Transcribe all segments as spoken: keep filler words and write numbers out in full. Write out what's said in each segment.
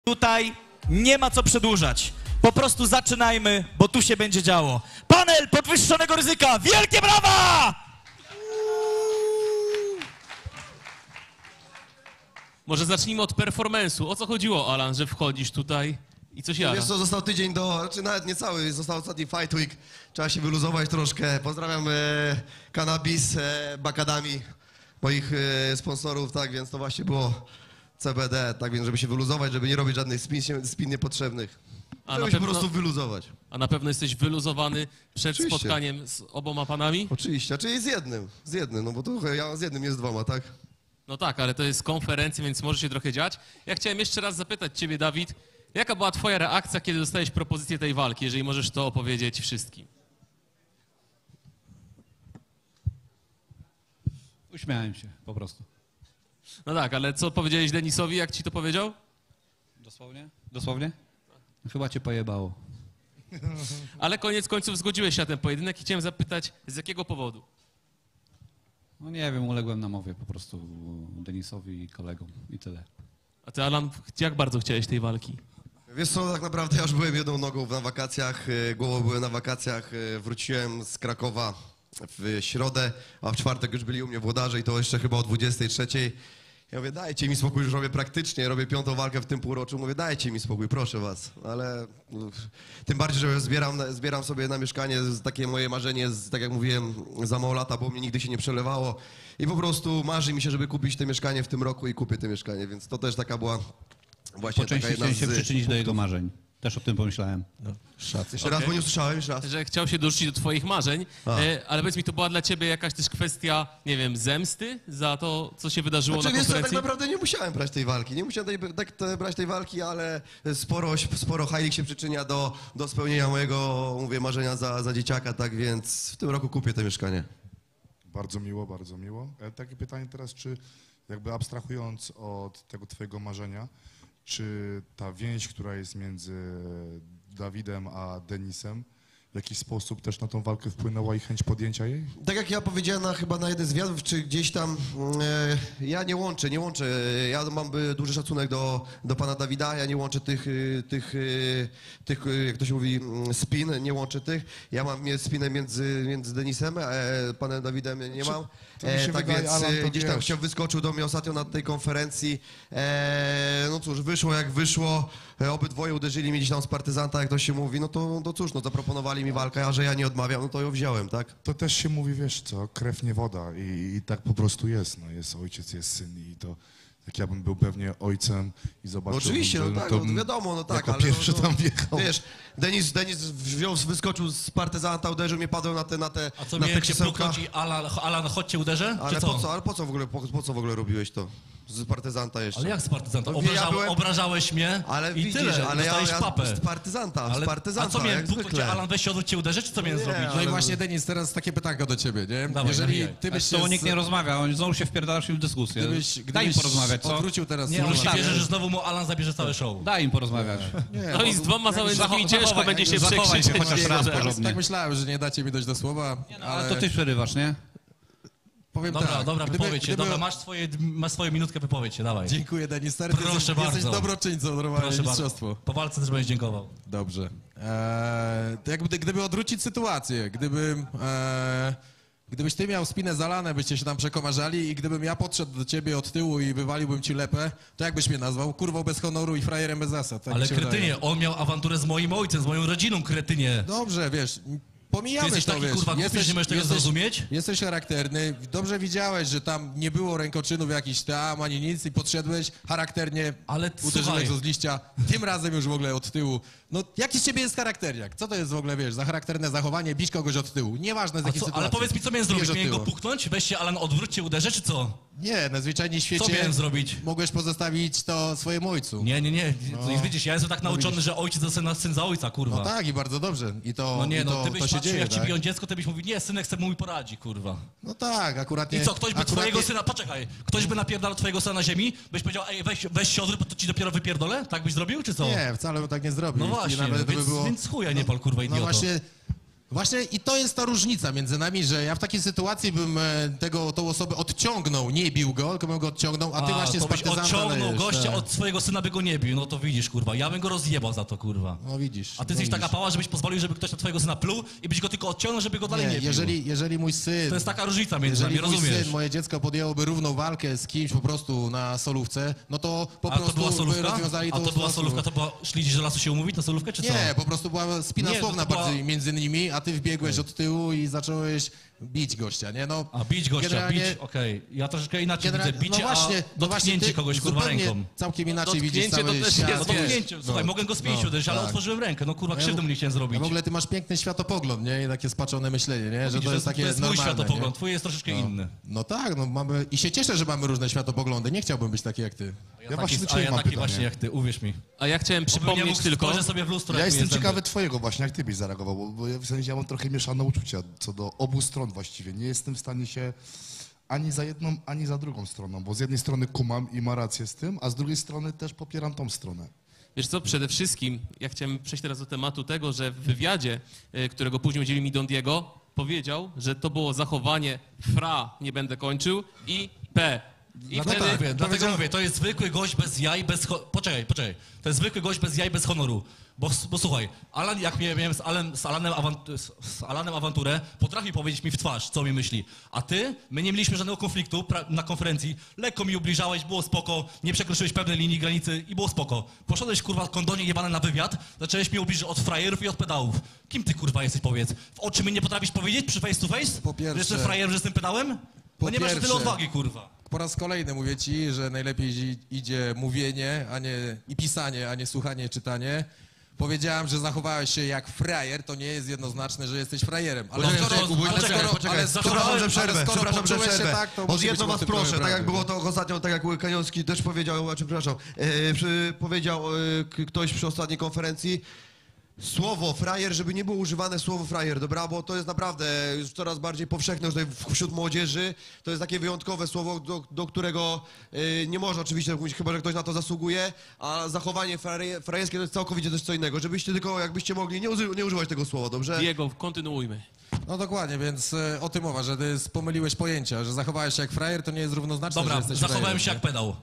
Tutaj nie ma co przedłużać. Po prostu zaczynajmy, bo tu się będzie działo. Panel podwyższonego ryzyka. Wielkie brawa! Może zacznijmy od performance'u. O co chodziło, Alan, że wchodzisz tutaj i coś jara? Wiesz co, został tydzień do, czy nawet nie cały, został ostatni Fight Week. Trzeba się wyluzować troszkę. Pozdrawiam e, Cannabis, e, Bakadami, moich e, sponsorów, tak, więc to właśnie było C B D, tak więc żeby się wyluzować, żeby nie robić żadnych spin, spin niepotrzebnych. A Żeby na się pewno- po prostu wyluzować. A na pewno jesteś wyluzowany przed Oczywiście. spotkaniem z oboma panami? Oczywiście, a czyli z jednym, z jednym, no bo tu ja z jednym, nie z dwoma, tak? No tak, ale to jest konferencja, więc może się trochę dziać. Ja chciałem jeszcze raz zapytać ciebie, Dawid, jaka była twoja reakcja, kiedy dostałeś propozycję tej walki, jeżeli możesz to opowiedzieć wszystkim? Uśmiałem się, po prostu. No tak, ale co powiedziałeś Denisowi, jak ci to powiedział? Dosłownie? Dosłownie? Chyba cię pojebało. Ale koniec końców zgodziłeś się na ten pojedynek i chciałem zapytać, z jakiego powodu? No nie wiem, uległem namowie po prostu Denisowi i kolegom i tyle. A ty, Alan, jak bardzo chciałeś tej walki? Wiesz co, tak naprawdę ja już byłem jedną nogą na wakacjach, e, głową byłem na wakacjach, e, wróciłem z Krakowa w środę, a w czwartek już byli u mnie włodarze i to jeszcze chyba o dwudziestej trzeciej. Ja mówię, dajcie mi spokój, już robię praktycznie, robię piątą walkę w tym półroczu, mówię, dajcie mi spokój, proszę was, ale uff, tym bardziej, że zbieram, zbieram sobie na mieszkanie, z- takie moje marzenie, z, tak jak mówiłem, za mało lata, bo mnie nigdy się nie przelewało i po prostu marzy mi się, żeby kupić to mieszkanie w tym roku i kupię to mieszkanie, więc to też taka była właśnie Po taka części jedna chciałem się z... przyczynić do jego marzeń. Też o tym pomyślałem. Jeszcze raz, bo nie usłyszałem, jeszcze raz. Że chciał się dorzucić do twoich marzeń, A. e, ale powiedz mi, to była dla ciebie jakaś też kwestia, nie wiem, zemsty za to, co się wydarzyło Znaczy, na wiesz co, tak konferencji? naprawdę nie musiałem brać tej walki, nie musiałem tej, tak, te, brać tej walki, ale sporo, sporo hajlik się przyczynia do, do spełnienia mojego, mówię, marzenia za, za dzieciaka, tak więc w tym roku kupię to mieszkanie. Bardzo miło, bardzo miło. E, Takie pytanie teraz, czy jakby abstrahując od tego twojego marzenia, czy ta więź, która jest między Dawidem a Denisem, w jakiś sposób też na tą walkę wpłynęła i chęć podjęcia jej? Tak jak ja powiedziałem na, chyba na jeden z wywiadów, czy gdzieś tam, e, ja nie łączę, nie łączę, ja mam e, duży szacunek do, do pana Dawida, ja nie łączę tych, e, tych, e, tych e, jak to się mówi, mm, spin, nie łączę tych, ja mam mie- spinę między, między Denisem, a e, panem Dawidem nie mam, to mi się e, tak wydaje, więc Alan, e, to gdzieś tam wiesz. się wyskoczył do mnie ostatnio na tej konferencji, e, no cóż, wyszło jak wyszło, e, obydwoje uderzyli mnie gdzieś tam z partyzanta, jak to się mówi, no to, to cóż, no zaproponowali mi walkę, a że ja nie odmawiam, no to ją wziąłem, tak? To też się mówi, wiesz co, krew nie woda i, i tak po prostu jest. No, jest ojciec, jest syn i to jak ja bym był pewnie ojcem i No zobaczył... oczywiście, że, no tak, to no bym wiadomo, no tak, jako ale pierwszy no, no, tam wjechał. wiesz, Denis, Denis wziął, wyskoczył z partyzanta, uderzył mnie, padłem na te, na te, A co, na miałem te cię krzesełka. pluknąć i Alan, Alan, chodź cię uderzę? Ale czy co? po co, ale po co w ogóle, po, po co w ogóle robiłeś to? Z partyzanta jeszcze. Ale jak z partyzanta? No, Obraża, ja byłem- partyzanta, cię uderzyć, czy co miałem Nie, zrobić? ale- Właśnie, Denis, teraz takie pytanko do ciebie, nie? Dawaj, Jeżeli nawijaj. ty byś Z się tobą nikt z- nie rozmawia, on znowu się wpierdalasz im w dyskusję. Gdybyś, Daj gdybyś im porozmawiać, co? odwrócił teraz Nie, on się słuchawkę. bierze, że znowu mu Alan zabierze całe show. Daj im porozmawiać. Nie, No i z dwoma zawodnikami ciężko zachowaj- będzie się zachowaj się przekrzyczeć. chociaż raz Może. porządnie. tak myślałem, że nie dacie mi dojść do słowa, Ale ale to ty przerywasz, nie? powiem Dobra, tak. dobra, gdyby- wypowiedź się, gdyby- dobra, masz, swoje, masz swoją minutkę, wypowiedź się, dawaj. Dziękuję, Denis, stary, ty Proszę jesteś, bardzo. jesteś dobroczyńcą, normalnie Proszę bardzo. mistrzostwo. Po walce też będziesz dziękował. Dobrze. Eee, to jakby, gdyby odwrócić sytuację, gdybym, eee, gdybyś ty miał spinę zalane, byście się tam przekomarzali i gdybym ja podszedł do ciebie od tyłu i wywaliłbym ci lepę, to jak byś mnie nazwał? Kurwą bez honoru i frajerem bez zasad. Tak Ale mi się wydaje. kretynie, on miał awanturę z moim ojcem, z moją rodziną, kretynie. Dobrze, wiesz, pomijamy Ty jesteś to, taki, wiesz. kurwa, głupi, że nie możesz tego zrozumieć? Jesteś charakterny, dobrze widziałeś, że tam nie było rękoczynów jakichś tam, ani nic i podszedłeś charakternie, Ale uderzyłeś słuchaj. go z liścia, tym razem już w ogóle od tyłu. No, jaki z ciebie jest charakterniak? Co to jest w ogóle, wiesz, za charakterne zachowanie, bić kogoś od tyłu? Nieważne z A jakiej co, sytuacji. ale powiedz mi, co miałem zrobić? Bierz od Miałem go tyłu. puknąć? Weź się, Alan, odwróć się, uderzę, czy co? Nie, na zwyczajnie w świecie Co miałem zrobić? mogłeś pozostawić to swojemu ojcu. Nie, nie, nie. No. Widzisz, ja jestem tak nauczony, że ojciec za syna, syn za ojca, kurwa. No tak, i bardzo dobrze. I to, No nie, i to, no, ty byś to się patrzył, dzieje, jak ci tak? biją dziecko, ty byś mówił, nie, synek sobie mój poradzi, kurwa. No tak, akurat nie... I co, ktoś by akurat twojego nie- syna, poczekaj, ktoś by napierdalał twojego syna na ziemi, byś powiedział, ej, weź, weź się odwróć, bo to ci dopiero wypierdolę? Tak byś zrobił, czy co? Nie, wcale bym tak nie zrobił. No I właśnie, nawet to by więc, było... więc chuja nie pal, kurwa, No idioto. właśnie, Właśnie i to jest ta różnica między nami, że ja w takiej sytuacji bym e, tego, tą osobę odciągnął, nie bił go, tylko bym go odciągnął, a ty właśnie z to byś partyzanta odciągnął lejesz, gościa, tak. od swojego syna by go nie bił, no to widzisz, kurwa, ja bym go rozjebał za to, kurwa. No widzisz. A ty no jesteś taka widzisz. pała, żebyś pozwolił, żeby ktoś na twojego syna pluł i byś go tylko odciągnął, żeby go dalej nie, Nie, bił. jeżeli, jeżeli mój syn... To jest taka różnica między Jeżeli nami, mój rozumiesz? syn, moje dziecko podjęłoby równą walkę z kimś po prostu na solówce, no to po A to prostu była by solówka? rozwiązali A to tą była sprawę. solówka, to była... Szliście do lasu się umówić na solówkę, czy co? Nie, po prostu była spina Nie, słowna to była- bardziej między nimi, a ty wbiegłeś od tyłu i zacząłeś bić gościa, nie? No, A bić gościa, generalnie- bić, okej. Ja troszeczkę inaczej generalnie- widzę bicie, no właśnie, a no właśnie dotknięcie ty kogoś, kurwa, zupełnie ręką. całkiem inaczej widzisz Dotknięcie cały to też świat. jest, No to wiesz, dotknięcie, słuchaj, mogę go z pięściu no, uderzyć, ale tak. otworzyłem rękę, no kurwa, Ja krzywdy w- mu nie chciałem A zrobić. w ogóle ty masz piękny światopogląd, nie? I takie spaczone myślenie, nie? Że Widzisz, to jest takie to jest mój normalne, światopogląd, nie? twój jest troszeczkę inny. No tak, no mamy... I się cieszę, że mamy różne światopoglądy. Nie chciałbym być taki jak ty. Ja, Ja właśnie taki, do a ciebie ja mam taki pytanie. właśnie jak ty, uwierz mi. A ja chciałem przypomnieć tylko... Spojrzę sobie w lustro, Ja jak jestem mi jest ciekawy zęby. twojego właśnie, jak ty byś zareagował, bo, bo ja w sensie ja mam trochę mieszane uczucia co do obu stron właściwie. Nie jestem w stanie się ani za jedną, ani za drugą stroną, bo z jednej strony kumam i ma rację z tym, a z drugiej strony też popieram tą stronę. Wiesz co, przede wszystkim ja chciałem przejść teraz do tematu tego, że w wywiadzie, y, którego później udzielił mi Don Diego, powiedział, że to było zachowanie fra, nie będę kończył, i p. I No wtedy... tak, mówię, dlatego powiedział- mówię, to jest zwykły gość bez jaj, bez... Ho... Poczekaj, poczekaj. To jest zwykły gość bez jaj, bez honoru. Bo, bo słuchaj, Alan, jak mia- miałem z, Alan, z, Alanem awant- z, z Alanem awanturę, potrafi powiedzieć mi w twarz, co mi myśli. A ty? My nie mieliśmy żadnego konfliktu pra- na konferencji. Lekko mi ubliżałeś, było spoko, nie przekroczyłeś pewnej linii granicy i było spoko. Poszedłeś, kurwa, kondonie jebane na wywiad, zacząłeś mnie ubliżyć od frajerów i od pedałów. Kim ty, kurwa, jesteś, powiedz? W oczy mi nie potrafisz powiedzieć przy face to face? Po pierwsze- Że jestem frajerem, że jestem pedałem? Po No nie masz tyle pierwsze- odwagi, kurwa. Po raz kolejny mówię ci, że najlepiej idzi- idzie mówienie, a nie i pisanie, a nie słuchanie, czytanie. Powiedziałem, że zachowałeś się jak frajer, to nie jest jednoznaczne, że jesteś frajerem. Ale Poczekaj, skoro, poczekaj, ale poczekaj, skoro, poczekaj, ale skoro, Przepraszam, że ale przerwę, skoro przepraszam, że poczułeś się przerwę. tak, to Od musi jedno być was w tym proszę, trochę tak jak prawdy. było to ostatnio, tak jak Kaniowski też powiedział, znaczy przepraszam, e, przy, powiedział e, k- ktoś przy ostatniej konferencji, słowo frajer, żeby nie było używane słowo frajer, dobra, bo to jest naprawdę już coraz bardziej powszechne już tutaj wśród młodzieży, to jest takie wyjątkowe słowo, do, do którego e, nie można oczywiście mówić, chyba że ktoś na to zasługuje, a zachowanie frajer, frajerskie to jest całkowicie coś co innego, żebyście tylko, jakbyście mogli, nie, uży, nie używać tego słowa, dobrze? Diego, kontynuujmy. No dokładnie, więc e, o tym mowa, że ty pomyliłeś pojęcia, że zachowałeś się jak frajer, to nie jest równoznaczne, że Dobra, jesteś zachowałem frajerem, się nie? jak pedał.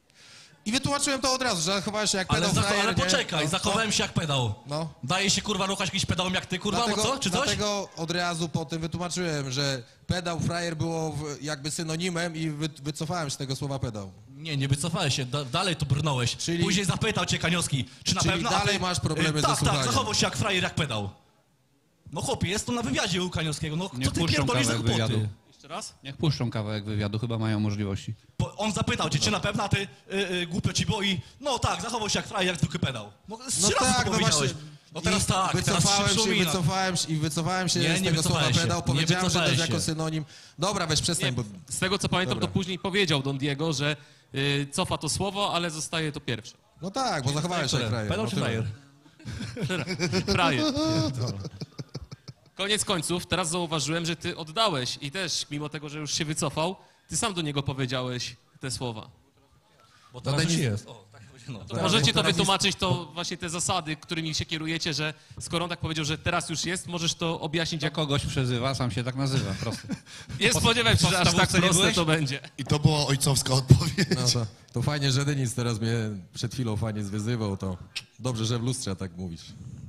I wytłumaczyłem to od razu, że zachowałeś się jak Ale, pedał, zacho- frajer, ale nie? poczekaj, No, zachowałem się jak pedał. No. Daje się kurwa ruchać jakimś pedałem jak ty, kurwa, Dlatego, albo co? Czy coś? dlatego od razu po tym wytłumaczyłem, że pedał, frajer było w, jakby synonimem i wy, wycofałem się z tego słowa pedał. Nie, nie wycofałeś się, da, dalej to brnąłeś. Czyli- Później zapytał cię Kaniowski, czy na Czyli pewno... a dalej ty, masz problemy y, ze Tak, słuchaniem. tak, zachował się jak frajer, jak pedał. No chłopie, jest to na wywiadzie u Kaniowskiego, no Nie co ty wpuszczą pierdolisz za kawałek głupoty? wywiadu. Jeszcze raz? Niech puszczą kawałek wywiadu, chyba mają możliwości. Bo on zapytał cię, czy na pewno, a ty y, y, głupio ci było i no tak, zachował się jak frajer, jak zwykły pedał. No, z No trzy razy tak, to no powiedziałeś. właśnie. No teraz I tak, teraz wycofałem się się, przypomina. wycofałem się i wycofałem się Nie, z nie tego słowa wycofałeś się. pedał. Nie Powiedziałem, że to jest wycofałeś jako się. synonim. Dobra, weź przestań, Nie, bo... z tego co pamiętam, Dobra. to później powiedział Don Diego, że y, cofa to słowo, ale zostaje to pierwsze. No tak, bo zachowałeś się jak frajer. Pedał no czy tyle. frajer? Frajer. Koniec końców, teraz zauważyłem, że ty oddałeś i też, mimo tego, że już się wycofał, ty sam do niego powiedziałeś te słowa. Bo teraz Denis- już jest. O, tak, no. To możecie to teraz jest- wytłumaczyć, to właśnie te zasady, którymi się kierujecie, że skoro on tak powiedział, że teraz już jest, możesz to objaśnić, Jak jak kogoś przezywa, sam się tak nazywa, proste. nie spodziewałem się, że aż tak podstawówce nie proste byłeś? to będzie. I to była ojcowska odpowiedź. No to, to fajnie, że Denis teraz mnie przed chwilą fajnie zwyzywał, to dobrze, że w lustrze tak mówisz.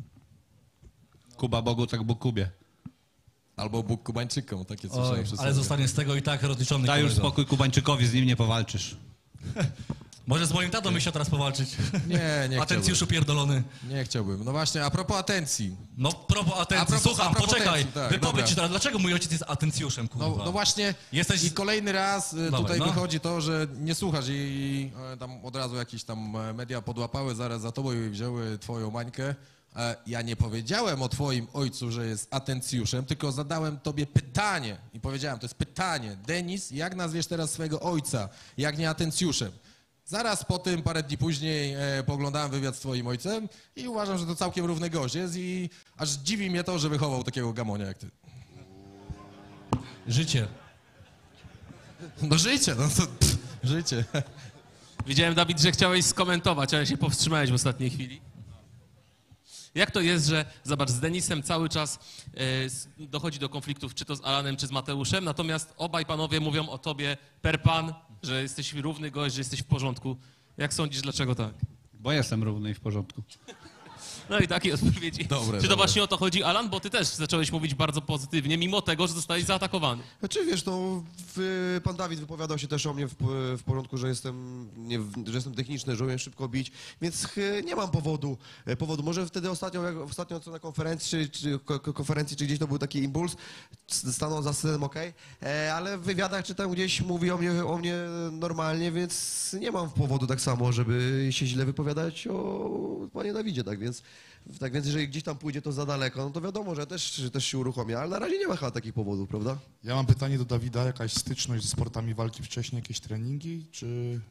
Kuba Bogu, tak Bóg Kubie. Albo Bóg Kubańczykom, takie słyszałem Oj, przy ale sobie. zostanie z tego i tak rozliczony. Daj już kolego. spokój Kubańczykowi, z nim nie powalczysz. Może z moim tatą byś chciał teraz powalczyć. Nie, nie Atencjuszu pierdolony. chciałbym. Nie chciałbym. No właśnie, a propos atencji. No propos atencji, A propos- słucham, a propos poczekaj. atencji, tak, Wypowiedz dobra. ci teraz, dlaczego mój ojciec jest atencjuszem, kurwa? No, no właśnie, Jesteś- i kolejny raz y, Dawaj, tutaj no. wychodzi to, że nie słuchasz i e, tam od razu jakieś tam e, media podłapały zaraz za tobą i wzięły twoją mańkę. E, Ja nie powiedziałem o twoim ojcu, że jest atencjuszem, tylko zadałem tobie pytanie i powiedziałem, to jest pytanie. Denis, jak nazwiesz teraz swojego ojca, jak nie atencjuszem? Zaraz po tym, parę dni później, e, poglądałem wywiad z twoim ojcem i uważam, że to całkiem równy gość jest i aż dziwi mnie to, że wychował takiego gamonia jak ty. Życie. No życie, no to pff, życie. Widziałem, Dawid, że chciałeś skomentować, ale się powstrzymałeś w ostatniej chwili. Jak to jest, że, zobacz, z Denisem cały czas e, s- dochodzi do konfliktów, czy to z Alanem, czy z Mateuszem, natomiast obaj panowie mówią o tobie per pan, że jesteś równy gość, że jesteś w porządku. Jak sądzisz, dlaczego tak? Bo jestem równy i w porządku. No i takie odpowiedzi. Dobre, Czy to dobre. właśnie o to chodzi, Alan? Bo ty też zacząłeś mówić bardzo pozytywnie, mimo tego, że zostałeś zaatakowany. Znaczy wiesz, no, w, pan Dawid wypowiadał się też o mnie w, w porządku, że jestem, nie, że jestem techniczny, że umiem szybko bić, więc e, nie mam powodu. e, powodu. Może wtedy ostatnio, jak, ostatnio co na konferencji, czy, czy ko- ko- konferencji, czy gdzieś to był taki impuls, s- stanął za scenem, okej, e, ale w wywiadach czy tam gdzieś mówi o mnie, o mnie normalnie, więc nie mam powodu tak samo, żeby się źle wypowiadać o panie Dawidzie, tak więc, tak więc jeżeli gdzieś tam pójdzie to za daleko, no to wiadomo, że też, że też się uruchomię, ale na razie nie ma chyba takich powodów, prawda? Ja mam pytanie do Dawida, jakaś styczność ze sportami walki wcześniej, jakieś treningi, czy...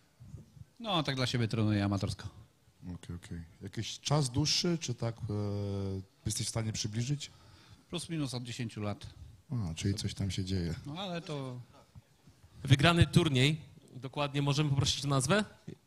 No, tak dla siebie trenuję amatorsko. Okej, okej. Jakiś czas dłuższy, czy tak e, jesteś w stanie przybliżyć? Plus minus od dziesięciu lat. A, czyli coś tam się dzieje. No ale to... Wygrany turniej, dokładnie możemy poprosić o nazwę?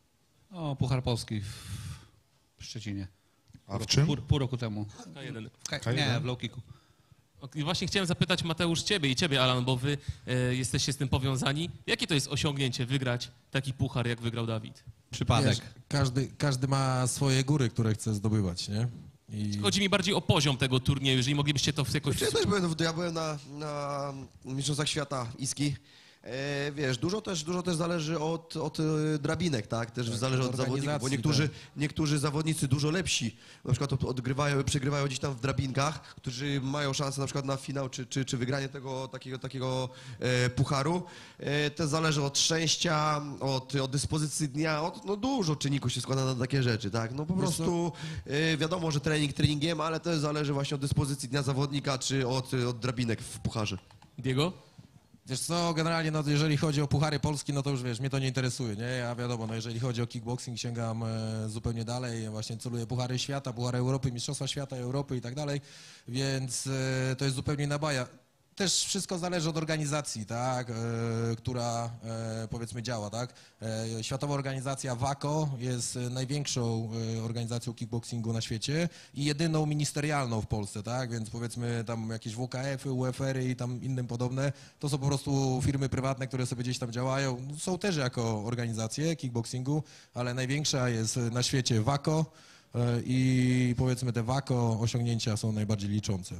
O, Puchar Polski w Szczecinie. A w czym? Pół, pół roku temu. K jeden. W K- K nie, jeden? w low kicku. I właśnie chciałem zapytać Mateusz ciebie i ciebie, Alan, bo wy e, jesteście z tym powiązani. Jakie to jest osiągnięcie wygrać taki puchar, jak wygrał Dawid? Przypadek. Wiesz, każdy, każdy ma swoje góry, które chce zdobywać, nie? I Chodzi mi bardziej o poziom tego turnieju, jeżeli moglibyście to jakoś... Ja też byłem, ja byłem na, na Mistrzostwach Świata Iski. E, wiesz, dużo też, dużo też zależy od, od e, drabinek, tak? Też zależy od zawodników, bo organizacji, niektórzy, tak. niektórzy zawodnicy dużo lepsi, na przykład od- odgrywają, przegrywają gdzieś tam w drabinkach, którzy mają szansę na przykład na finał czy, czy, czy wygranie tego takiego, takiego e, pucharu. E, to zależy od szczęścia, od, od dyspozycji dnia, od, no dużo czynników się składa na takie rzeczy, tak? No po Wiesz prostu e, wiadomo, że trening treningiem, ale też zależy właśnie od dyspozycji dnia zawodnika czy od, od drabinek w pucharze. Diego? wiesz co, generalnie, no, jeżeli chodzi o Puchary Polski, no to już wiesz, mnie to nie interesuje, nie? Ja wiadomo, no, jeżeli chodzi o kickboxing, sięgam e, zupełnie dalej, właśnie celuję Puchary Świata, Puchary Europy, Mistrzostwa Świata, Europy i tak dalej, więc e, to jest zupełnie na baja. Też wszystko zależy od organizacji, tak, e, która e, powiedzmy działa, tak. E, Światowa organizacja WAKO jest e, największą e, organizacją kickboxingu na świecie i jedyną ministerialną w Polsce, tak, więc powiedzmy tam jakieś W K F-y, U F R-y i tam innym podobne, to są po prostu firmy prywatne, które sobie gdzieś tam działają, są też jako organizacje kickboxingu, ale największa jest na świecie WAKO e, i powiedzmy te WAKO osiągnięcia są najbardziej liczące.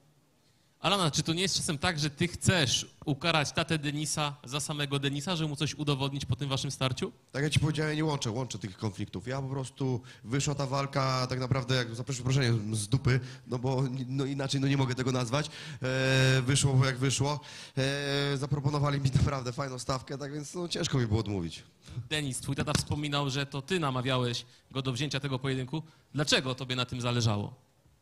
Alana, czy to nie jest czasem tak, że ty chcesz ukarać tatę Denisa za samego Denisa, żeby mu coś udowodnić po tym waszym starciu? Tak jak ci powiedziałem, nie łączę, łączę tych konfliktów. Ja po prostu wyszła ta walka tak naprawdę, jak za przeproszeniem, z dupy, no bo no inaczej no nie mogę tego nazwać. E, wyszło jak wyszło. E, zaproponowali mi naprawdę fajną stawkę, tak więc no, ciężko mi było odmówić. Denis, twój tata wspominał, że to ty namawiałeś go do wzięcia tego pojedynku. Dlaczego tobie na tym zależało?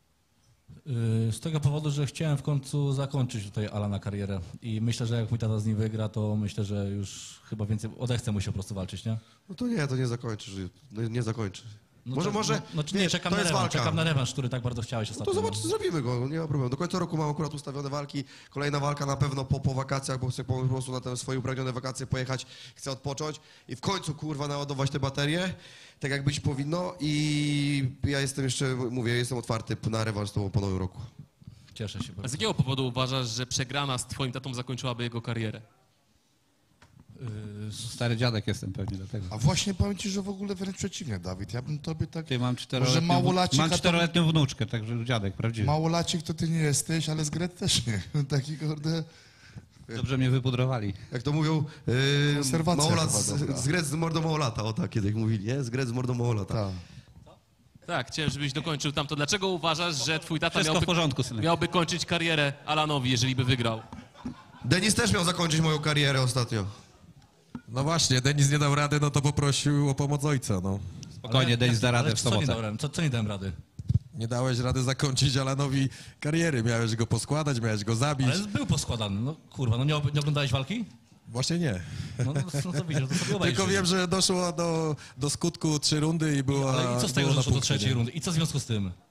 Yy, Z tego powodu, że chciałem w końcu zakończyć tutaj Alana karierę i myślę, że jak mój tata z nim wygra, to myślę, że już chyba więcej odechce mu się po prostu walczyć, nie? No to nie, to nie zakończy, że- no, nie zakończy. No może, tak, może, No, no, czy nie, wiesz, czekam to na jest rewanż, walka. czekam na rewanż, który tak bardzo chciałeś No ostatnio. to zobacz, zrobimy go, nie ma problemu. Do końca roku mam akurat ustawione walki. Kolejna walka na pewno po, po wakacjach, bo chcę po prostu na te swoje upragnione wakacje pojechać, chcę odpocząć i w końcu, kurwa, naładować te baterie, tak jak być powinno i ja jestem jeszcze, mówię, jestem otwarty na rewanż z tobą po nowym roku. Cieszę się A bardzo. z jakiego powodu uważasz, że przegrana z twoim tatą zakończyłaby jego karierę? Yy, Stary dziadek jestem pewnie dlatego. A właśnie powiem ci, że w ogóle wręcz przeciwnie, Dawid. Ja bym tobie tak... Ty mam Może czteroletnią, małolacik, mam a tam- czteroletnią wnuczkę, także dziadek, prawdziwy. Małolacik to ty nie jesteś, ale z Gret też nie. Taki kurde... Dobrze mnie wypudrowali. Jak to mówią, yy, Konserwacja małolat chyba z, dobra. z Gret z mordą małolata, o tak kiedyś mówili, nie? Z Gret z mordą małolata. Tak. Tak, chciałem, żebyś dokończył tamto. Dlaczego uważasz, że twój tata Wszystko w miałby, porządku, synek. miałby kończyć karierę Alanowi, jeżeli by wygrał? Denis też miał zakończyć moją karierę ostatnio. No właśnie, Denis nie dał rady, no to poprosił o pomoc ojca, no. Spokojnie, Denis da radę Ale w co nie sobotę. dałem? Co, co nie dałem rady? Nie dałeś rady zakończyć Alanowi kariery, miałeś go poskładać, miałeś go zabić. Ale był poskładany, no kurwa, no nie, ob- nie oglądałeś walki? Właśnie nie. No, no, no to widzisz, no to sobie obejrzyj. Tylko wiem, że doszło do, do skutku trzy rundy i była... Ale i co z tego, było że na doszło do punkcie, trzeciej nie? rundy? I co w związku z tym?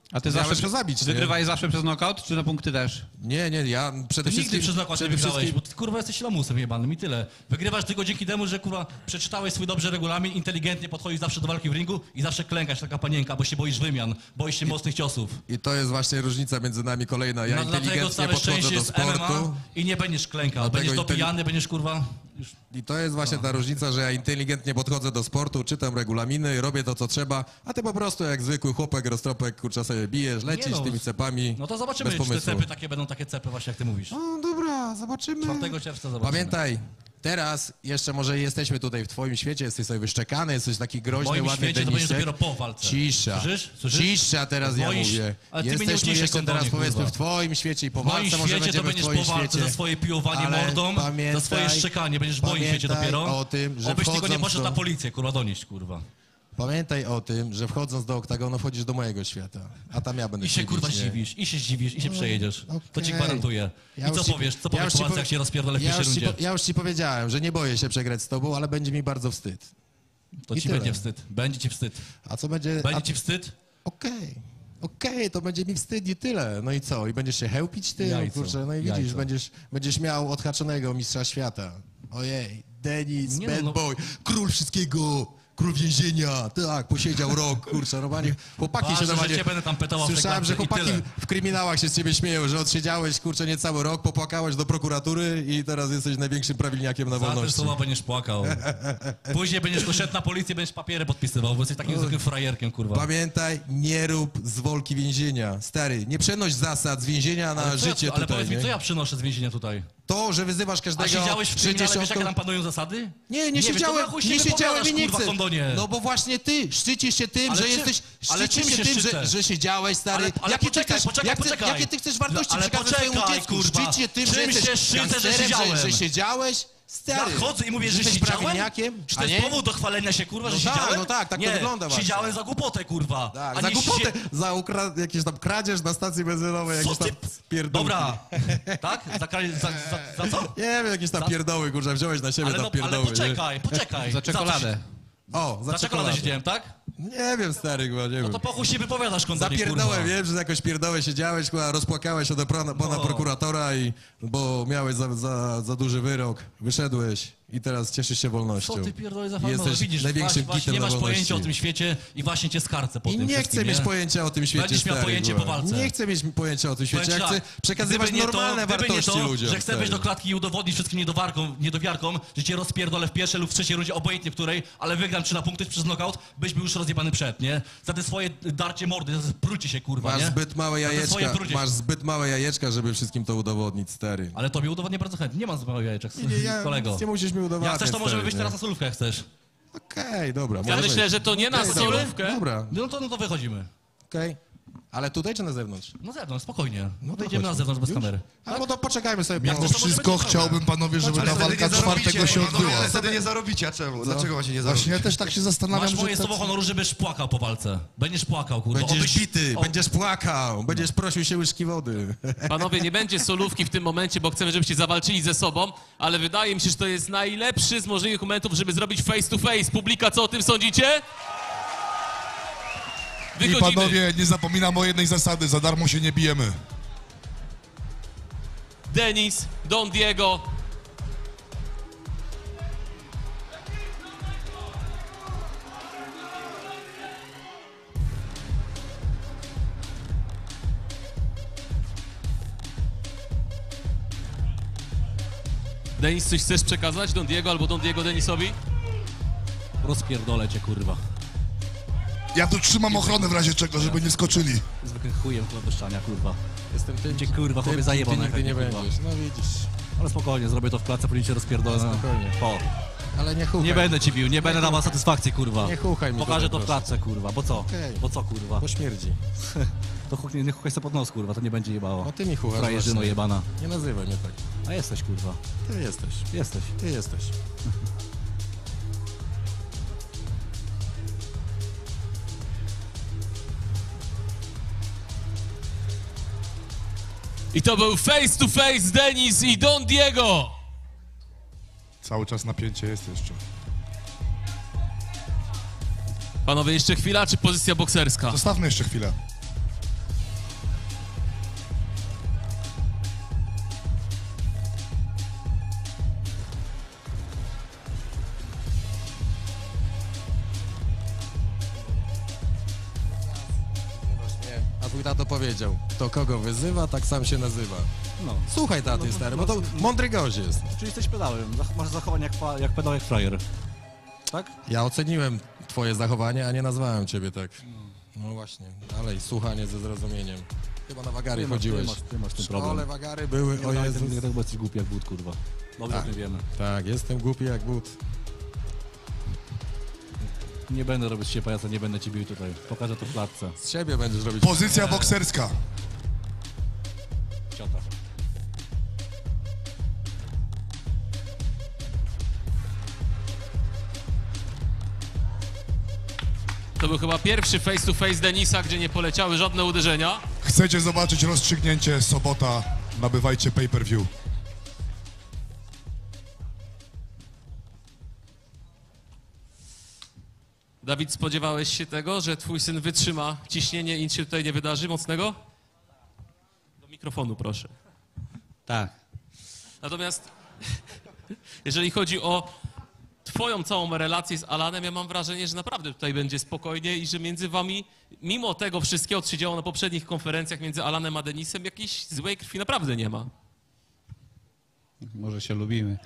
A ty Miałeś zawsze go zabić, nie? wygrywałeś zawsze przez knockout, czy na punkty też? Nie, nie, ja przede Ty wszystkim... nigdy przez nakład nie przede wygrałeś, wszystkim- bo ty kurwa jesteś lamusem jebanym i tyle. Wygrywasz tylko dzięki temu, że kurwa przeczytałeś swój dobrze regulamin, inteligentnie podchodzisz zawsze do walki w ringu i zawsze klękasz, taka panienka, bo się boisz wymian, boisz się mocnych ciosów. I to jest właśnie różnica między nami kolejna. Ja No dlatego inteligentnie całe podchodzę szczęście do jest M M sportu. A i nie będziesz klękał, Dlatego będziesz inteli- dopijany, będziesz kurwa... Już... I to jest właśnie ta różnica, że ja inteligentnie podchodzę do sportu, czytam regulaminy, robię to, co trzeba, a ty po prostu jak zwykły chłopek, roztropek, kurczę sobie bijesz, lecisz no, tymi cepami. No to zobaczymy, bez czy te pomysłu. cepy takie będą takie cepy właśnie jak ty mówisz. No dobra, zobaczymy. czwartego czerwca zobaczymy. Pamiętaj, teraz jeszcze może jesteśmy tutaj w twoim świecie, jesteś sobie wyszczekany, jesteś taki W groźny, moim ładny świecie to będziesz Denisek. dopiero po walce. Cisza. Słyszysz? Słyszysz? Cisza teraz W ja moim- mówię. ale ty mnie nie Jesteśmy uciszaj, jeszcze teraz kondonie, powiedzmy kurwa. w twoim świecie i po W moim walce może świecie to będziemy w będziesz twoim po walce świecie. za swoje piłowanie Ale mordą, pamiętaj- za swoje szczekanie, będziesz w moim świecie pamiętaj dopiero. o tym, że Obyś tylko nie wchodząc poszedł do- na policję, kurwa, donieść, kurwa. Pamiętaj o tym, że wchodząc do oktagonu wchodzisz do mojego świata, a tam ja będę I się bić, kurwa nie? zdziwisz, i się zdziwisz, i się przejedziesz. To ci okej. gwarantuję. Ja I co już ci- powiesz? Co ja powiesz już po ci walce, powie- jak się rozpierdolę w ja pierwszej już, ci rundzie? po, ja już ci powiedziałem, że nie boję się przegrać z tobą, ale będzie mi bardzo wstyd. To i ci tyle. będzie wstyd. Będzie ci wstyd. A co będzie... Będzie a- ci wstyd? Okej, okej, to będzie mi wstyd i tyle. No i co? I będziesz się chełpić tym? Jajco, Kurczę, no i widzisz, jajco. będziesz, będziesz miał odhaczonego mistrza świata. Ojej, Denis, Nie no, bad no. boy, król wszystkiego, król więzienia. Tak, posiedział rok, kurczę, normalnie. Chłopaki Ważne, się że normalnie... cię będę tam pytał o Słyszałem, że sekretę i chłopaki tyle. w kryminałach się z ciebie śmieją, że odsiedziałeś, kurczę, niecały rok, popłakałeś do prokuratury i teraz jesteś największym prawilniakiem na Za te wolności. słowa będziesz płakał. Później będziesz go szedł na policję, będziesz papiery podpisywał, bo jesteś takim zwykłym frajerkiem, kurwa. Pamiętaj, nie rób z wolki więzienia. Stary, nie przenoś zasad z więzienia na Ale co życie ja, ale tutaj, powiedz mi, nie? co ja przynoszę z więzienia tutaj? To, że wyzywasz A każdego... siedziałeś w kryminale, wiesz sześćdziesiątką jakie tam panują zasady? Nie, nie, wiesz, siedziałem, to na chuj się nie siedziałem i wypowiadasz, nie kurwa, chcę. kondonie. No bo właśnie ty szczycisz się tym, Ale że czym- jesteś... ale Szczycisz czym się się tym, że, szczycę? że siedziałeś, stary. Ale, ale jakie poczekaj, ty chcesz, poczekaj, jak ty- poczekaj. Jakie ty chcesz wartości No, ale przekazać swojemu poczekaj, dziecku? kurwa. Szczyć się tym, że Czym jesteś się szczycę, że gangsterem, siedziałem? że, że siedziałeś? Stary, Ja chodzę i mówię, że jesteś siedziałem? prawilniakiem? Czy to A jest nie? powód do chwalenia się, kurwa, że No tak, siedziałem? no tak, tak to nie, wygląda właśnie. siedziałem za głupotę, kurwa. Tak, a za nie głupotę, się- za ukra- jakieś tam kradzież na stacji benzynowej, Co jakieś tam ty... pierdolki. Dobra, tak? Za, kra- za, za, za co? Nie wiem, jakieś tam Za- pierdoły, kurczę, wziąłeś na siebie Ale, tam no, pierdoły. ale nie? poczekaj, poczekaj. Za czekoladę. O, za, Za czekoladę siedziałem, tak? Nie wiem, stary, chyba, nie wiem. No to po chuj się wypowiadasz, Za kondonie, kurwa. pierdołę wiem, że za jakąś pierdołę siedziałeś, kurwa, rozpłakałeś się do pana, pana No. prokuratora, i, bo miałeś za, za, za duży wyrok, wyszedłeś i teraz cieszysz się wolnością. Co ty pierdolę za I fan? Jesteś Widzisz, największym właśnie, właśnie gitem nie na masz wolności. pojęcia o tym świecie i właśnie cię skarcę po I tym nie wszystkim, chcę mieć nie? pojęcia o tym świecie, Będziesz miał stary, pojęcie kurwa. po walce. Nie chcę mieć pojęcia o tym świecie, Powiem ja ci chcę tak, przekazywać gdyby nie to- normalne gdyby nie wartości to, ludziom. że chcę wejść do stary. klatki i udowodnić wszystkim niedowarkom, niedowiarkom, że cię rozpierdolę w pierwszej lub w trzeciej rundzie, obojętnie w której, ale wygram trzy na punkty przez knockout, byś był już rozjebany przed, nie? Za te swoje darcie mordy, za te prucie się, kurwa, Masz nie? zbyt małe Za te swoje jajeczka, prucie. masz zbyt małe jajeczka, żeby wszystkim to udowodnić, stary. Ale tobie udowodnię bardzo chętnie, nie mam złego jajeczek, Nie, ja, kolego. nie musisz mi udowadniać, Jak chcesz, to możemy stary, wyjść nie? teraz na solówkę, jak chcesz. Okej, dobra. Ja może myślę, być. że to nie na Okej, dobra, solówkę. Dobra, No to, no to wychodzimy. okej. Ale tutaj czy na zewnątrz? Na zewnątrz, spokojnie. No to Wyjdziemy na chodźmy. zewnątrz bez Już? kamery. Ale no to poczekajmy sobie. Jak po- chcesz, to Wszystko może być chciałbym, panowie, żeby Ale ta wtedy walka nie zarobicie, czwartego się panowie, odbyła. Wtedy nie zarobicie, a czemu? Dlaczego macie nie zarobić? Właśnie ja też tak się zastanawiam, Masz że... moje te- słowo honoru, że będziesz płakał po walce. Będziesz płakał, kurwa. Będziesz Obyś- bity, o- będziesz płakał, będziesz prosił się łyżki wody. Panowie, nie będzie solówki w tym momencie, bo chcemy, żebyście zawalczyli ze sobą, ale wydaje mi się, że to jest najlepszy z możliwych momentów, żeby zrobić face to face. Publika, co o tym sądzicie? I Wychodzimy. panowie, nie zapominam o jednej zasady, za darmo się nie bijemy. Denis, Don Diego. Denis, coś chcesz przekazać Don Diego albo Don Diego Denisowi? Rozpierdolę cię, kurwa. Ja tu trzymam ochronę w razie czego, żeby nie skoczyli. Zwykłym chujem kurwa do szczania, kurwa. Jestem tym, Cię, kurwa, chłopie, tym, zajebał kim na ty nigdy nie ekranie, kurwa. będziesz. No widzisz. Ale spokojnie, zrobię to w klatce, później cię rozpierdolę. No, spokojnie. Po. Ale nie chuchaj. Nie będę ci bił, nie będę dawał satysfakcji, kurwa. Nie chuchaj mi Pokażę tutaj, to w proszę. klatce, kurwa. Bo co? Okej. Bo co, kurwa? Bo śmierdzi. To chuch, nie, nie chuchaj sobie pod nos, kurwa, to nie będzie jebało. No ty mi chuchasz Frajerzyno właśnie. jebana. Nie nazywaj mnie tak. A jesteś, kurwa. Ty jesteś. Jesteś. Ty jesteś. I to był face to face Denis i Don Diego. Cały czas napięcie jest jeszcze. Panowie, jeszcze chwila, czy pozycja bokserska? Zostawmy jeszcze chwilę. A twój tato powiedział, kto kogo wyzywa, tak sam się nazywa. No. Słuchaj taty, stary, bo to mądry gość jest. Czyli jesteś pedałem, zach- masz zachowanie jak, pa- jak pedał, jak frajer. Tak? Ja oceniłem twoje zachowanie, a nie nazwałem ciebie tak. No właśnie, dalej, słuchanie ze zrozumieniem. Chyba na wagary Ty masz- chodziłeś. ty masz- ty masz ten W szkole problem. wagary były, o Nie, Jezus. nie, nie, bo jesteś głupi jak but, kurwa. Dobrze Tak. o tym wiemy. Tak, jestem głupi jak but. Nie będę robić się pajaca, nie będę ci bił tutaj. Pokażę to w klatce. Z siebie będziesz robić. Pozycja bokserska. Ciota. To był chyba pierwszy face to face Denisa, gdzie nie poleciały żadne uderzenia. Chcecie zobaczyć rozstrzygnięcie? Sobota. Nabywajcie pay-per-view. Dawid, spodziewałeś się tego, że twój syn wytrzyma ciśnienie i nic się tutaj nie wydarzy mocnego? Do mikrofonu, proszę. Tak. Natomiast jeżeli chodzi o twoją całą relację z Alanem, ja mam wrażenie, że naprawdę tutaj będzie spokojnie i że między wami, mimo tego wszystkiego, co się działo na poprzednich konferencjach między Alanem a Denisem, jakiejś złej krwi naprawdę nie ma. Może się lubimy.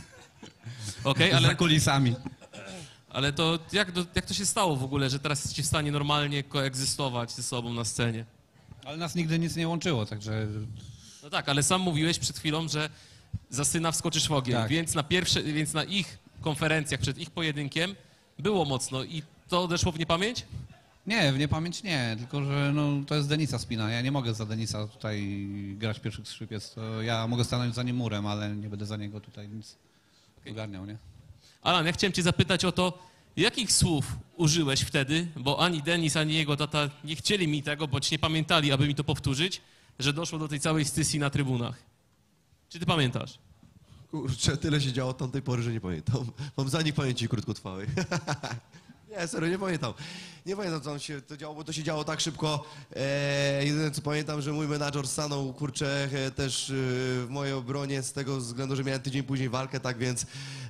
Okej, Ale... Za ale, kulisami. ale to jak, do, jak to się stało w ogóle, że teraz jesteście w stanie normalnie koegzystować ze sobą na scenie? Ale nas nigdy nic nie łączyło, także... No tak, ale sam mówiłeś przed chwilą, że za syna wskoczysz w ogień, Tak. więc na pierwsze, więc na ich konferencjach, przed ich pojedynkiem było mocno i to odeszło w niepamięć? Nie, w niepamięć nie, tylko że no, to jest Denisa spina. Ja nie mogę za Denisa tutaj grać pierwszych skrzypiec. To ja mogę stanąć za nim murem, ale nie będę za niego tutaj nic ogarniał, nie? Alan, ja chciałem cię zapytać o to, jakich słów użyłeś wtedy, bo ani Denis, ani jego tata nie chcieli mi tego, bądź nie pamiętali, aby mi to powtórzyć, że doszło do tej całej scysji na trybunach. Czy ty pamiętasz? Kurczę, tyle się działo od tamtej pory, że nie pamiętam. Mam za nich pamięci krótkotrwałej. Nie, serio, nie pamiętam. Nie pamiętam, co tam się to działo, bo to się działo tak szybko. E, jedyne, co pamiętam, że mój menadżer stanął, kurczę, e, też e, w mojej obronie z tego względu, że miałem tydzień później walkę, tak więc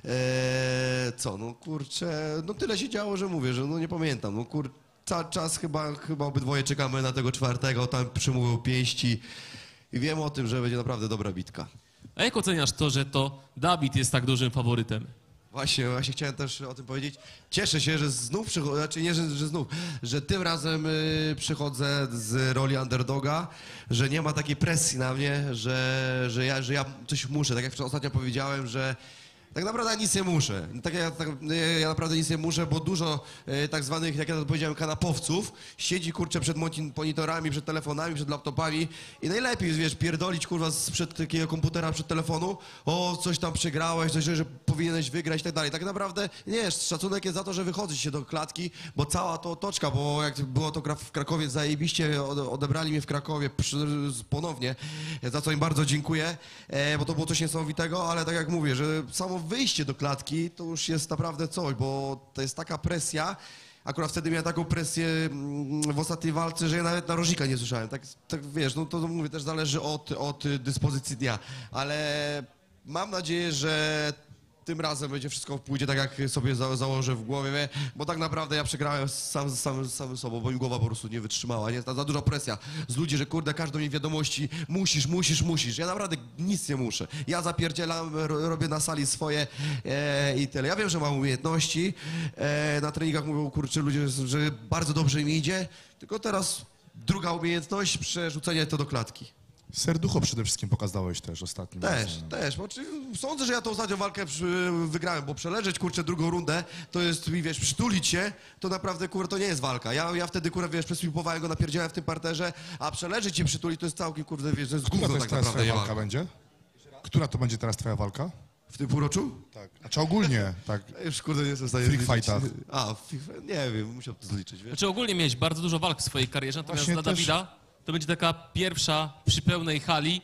e, co, no kurczę, no tyle się działo, że mówię, że no nie pamiętam, no kur... Cały czas chyba, chyba obydwoje czekamy na tego czwartego, tam przymówił pięści i wiem o tym, że będzie naprawdę dobra bitka. A jak oceniasz to, że to Dawid jest tak dużym faworytem? Właśnie, właśnie chciałem też o tym powiedzieć. Cieszę się, że znów przychodzę, znaczy nie, że, że znów, że tym razem y, przychodzę z roli underdoga, że nie ma takiej presji na mnie, że, że, ja, że ja coś muszę. Tak jak ostatnio powiedziałem, że tak naprawdę ja nic nie muszę. Tak ja, tak, ja naprawdę nic nie muszę, bo dużo e, tak zwanych, jak ja to powiedziałem, kanapowców siedzi, kurczę, przed moni- monitorami, przed telefonami, przed laptopami i najlepiej, wiesz, pierdolić, kurwa, sprzed takiego komputera, przed telefonu, o, coś tam przegrałeś, coś, że powinieneś wygrać i tak dalej. Tak naprawdę, nie, szacunek jest za to, że wychodzi się do klatki, bo cała to otoczka, bo jak było to gra- w Krakowie, zajebiście ode- odebrali mnie w Krakowie przy, ponownie, za co im bardzo dziękuję, e, bo to było coś niesamowitego, ale tak jak mówię, że samo wyjście do klatki to już jest naprawdę coś, bo to jest taka presja. Akurat wtedy miałem taką presję mm, w ostatniej walce, że ja nawet narożnika nie słyszałem. Tak, tak wiesz, no to mówię, też zależy od, od dyspozycji dnia, ale mam nadzieję, że tym razem będzie wszystko pójdzie tak, jak sobie za, założę w głowie, bo tak naprawdę ja przegrałem sam z samym, z samym sobą, bo mi głowa po prostu nie wytrzymała, nie? Ta za duża presja z ludzi, że kurde, każdą mi wiadomości musisz, musisz, musisz. Ja naprawdę nic nie muszę. Ja zapierdzielam, ro, robię na sali swoje e, i tyle. Ja wiem, że mam umiejętności, e, na treningach mówią, kurczę, ludzie, że bardzo dobrze im idzie, tylko teraz druga umiejętność, przerzucenie to do klatki. Serducho przede wszystkim pokazałeś też ostatnim Też, razem. też, bo czy, sądzę, że ja tą ostatnią walkę przy, wygrałem, bo przeleżeć, kurczę, drugą rundę, to jest, wiesz, przytulić się, to naprawdę, kurwa, to nie jest walka. Ja, ja wtedy, kurwa, wiesz, przesłipowałem go, napierdziałem w tym parterze, a przeleżeć i przytulić to jest całkiem, kurde, wiesz, to jest Która gówno to jest tak teraz naprawdę, twoja nie walka walka. będzie? Która to będzie teraz twoja walka? W tym półroczu? Tak. Znaczy ogólnie, tak. Ja już, kurde, nie jestem w stanie Freak zliczyć. fightach. A, w freak fight- nie wiem, musiałbym to zliczyć, wiesz. Znaczy ogólnie miałeś bardzo dużo walk w swojej karierze, natomiast Właśnie dla też- Dawida to będzie taka pierwsza przy pełnej hali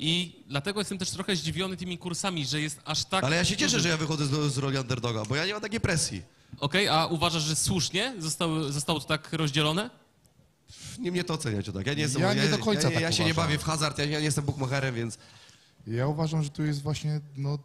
i dlatego jestem też trochę zdziwiony tymi kursami, że jest aż tak... Ale ja się cieszę, że ja wychodzę z, z roli underdoga, bo ja nie mam takiej presji. Okej, a uważasz, że słusznie zostało, zostało to tak rozdzielone? Nie mnie to oceniać, o tak. Ja nie jestem, Ja nie do końca ja, ja, tak ja się nie uważam. bawię w hazard, ja, ja nie jestem bookmacherem, więc... Ja uważam, że tu jest właśnie, no...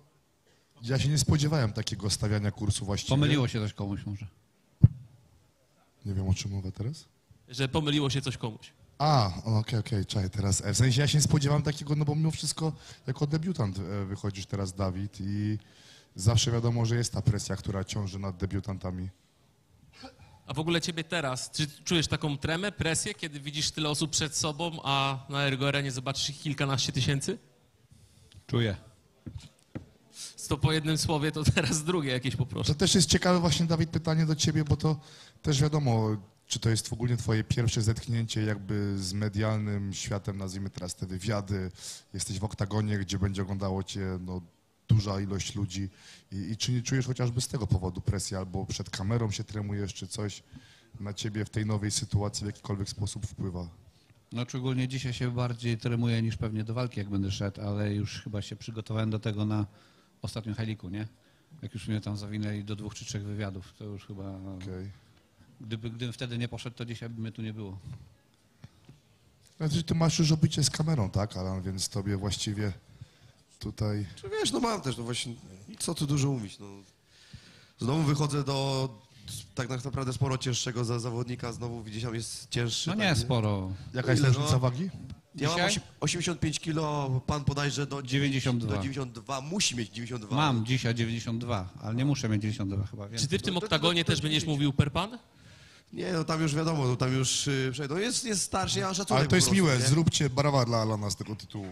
Ja się nie spodziewałem takiego stawiania kursu właściwie. Pomyliło się coś komuś może. Nie wiem, o czym mowa teraz. Że pomyliło się coś komuś. A, okej, okej, czekaj, teraz. E, W sensie ja się nie spodziewam takiego, no bo mimo wszystko jako debiutant e, wychodzisz teraz, Dawid, i zawsze wiadomo, że jest ta presja, która ciąży nad debiutantami. A w ogóle ciebie teraz, czy czujesz taką tremę, presję, kiedy widzisz tyle osób przed sobą, a na Ergo Arenie zobaczysz ich kilkanaście tysięcy? Czuję. To po jednym słowie, to teraz drugie jakieś poproszę. To też jest ciekawe właśnie, Dawid, pytanie do ciebie, bo to też wiadomo, czy to jest ogólnie twoje pierwsze zetknięcie jakby z medialnym światem, nazwijmy teraz te wywiady, jesteś w oktagonie, gdzie będzie oglądało cię no, duża ilość ludzi I, i czy nie czujesz chociażby z tego powodu presji, albo przed kamerą się tremujesz, czy coś na ciebie w tej nowej sytuacji w jakikolwiek sposób wpływa? No szczególnie dzisiaj się bardziej tremuję niż pewnie do walki, jak będę szedł, ale już chyba się przygotowałem do tego na ostatnim heliku, nie? Jak już mnie tam zawinęli do dwóch czy trzech wywiadów, to już chyba... Okej. Gdyby, gdybym wtedy nie poszedł, to dzisiaj by mnie tu nie było. Znaczy, ty masz już obycie z kamerą, tak, Alan, więc tobie właściwie tutaj... Czy wiesz, no mam też, no właśnie, co tu dużo mówić, no. Znowu wychodzę do tak naprawdę sporo cięższego za zawodnika, znowu gdzieś tam jest cięższy. No tak, nie, sporo. Jaka jest Ile, różnica no? wagi? Ja mam Dzisiaj? osi- osiemdziesiąt pięć kilo, pan podajże do dziewięćdziesiąt dwa. Do dziewięćdziesiąt dwa, musi mieć dziewięćdziesiąt dwa. Mam dzisiaj dziewięćdziesiąt dwa, ale nie muszę mieć dziewięćdziesiąt dwa chyba, wiem. Czy ty w tym to- to- oktagonie to- też to- będziesz to- mówił per pan? Nie, no tam już wiadomo, no tam już yy, przejdą. Jest, jest starszy, ja mam szacunek Ale to po jest prostu, miłe, nie? zróbcie brawa dla Alana z tego tytułu.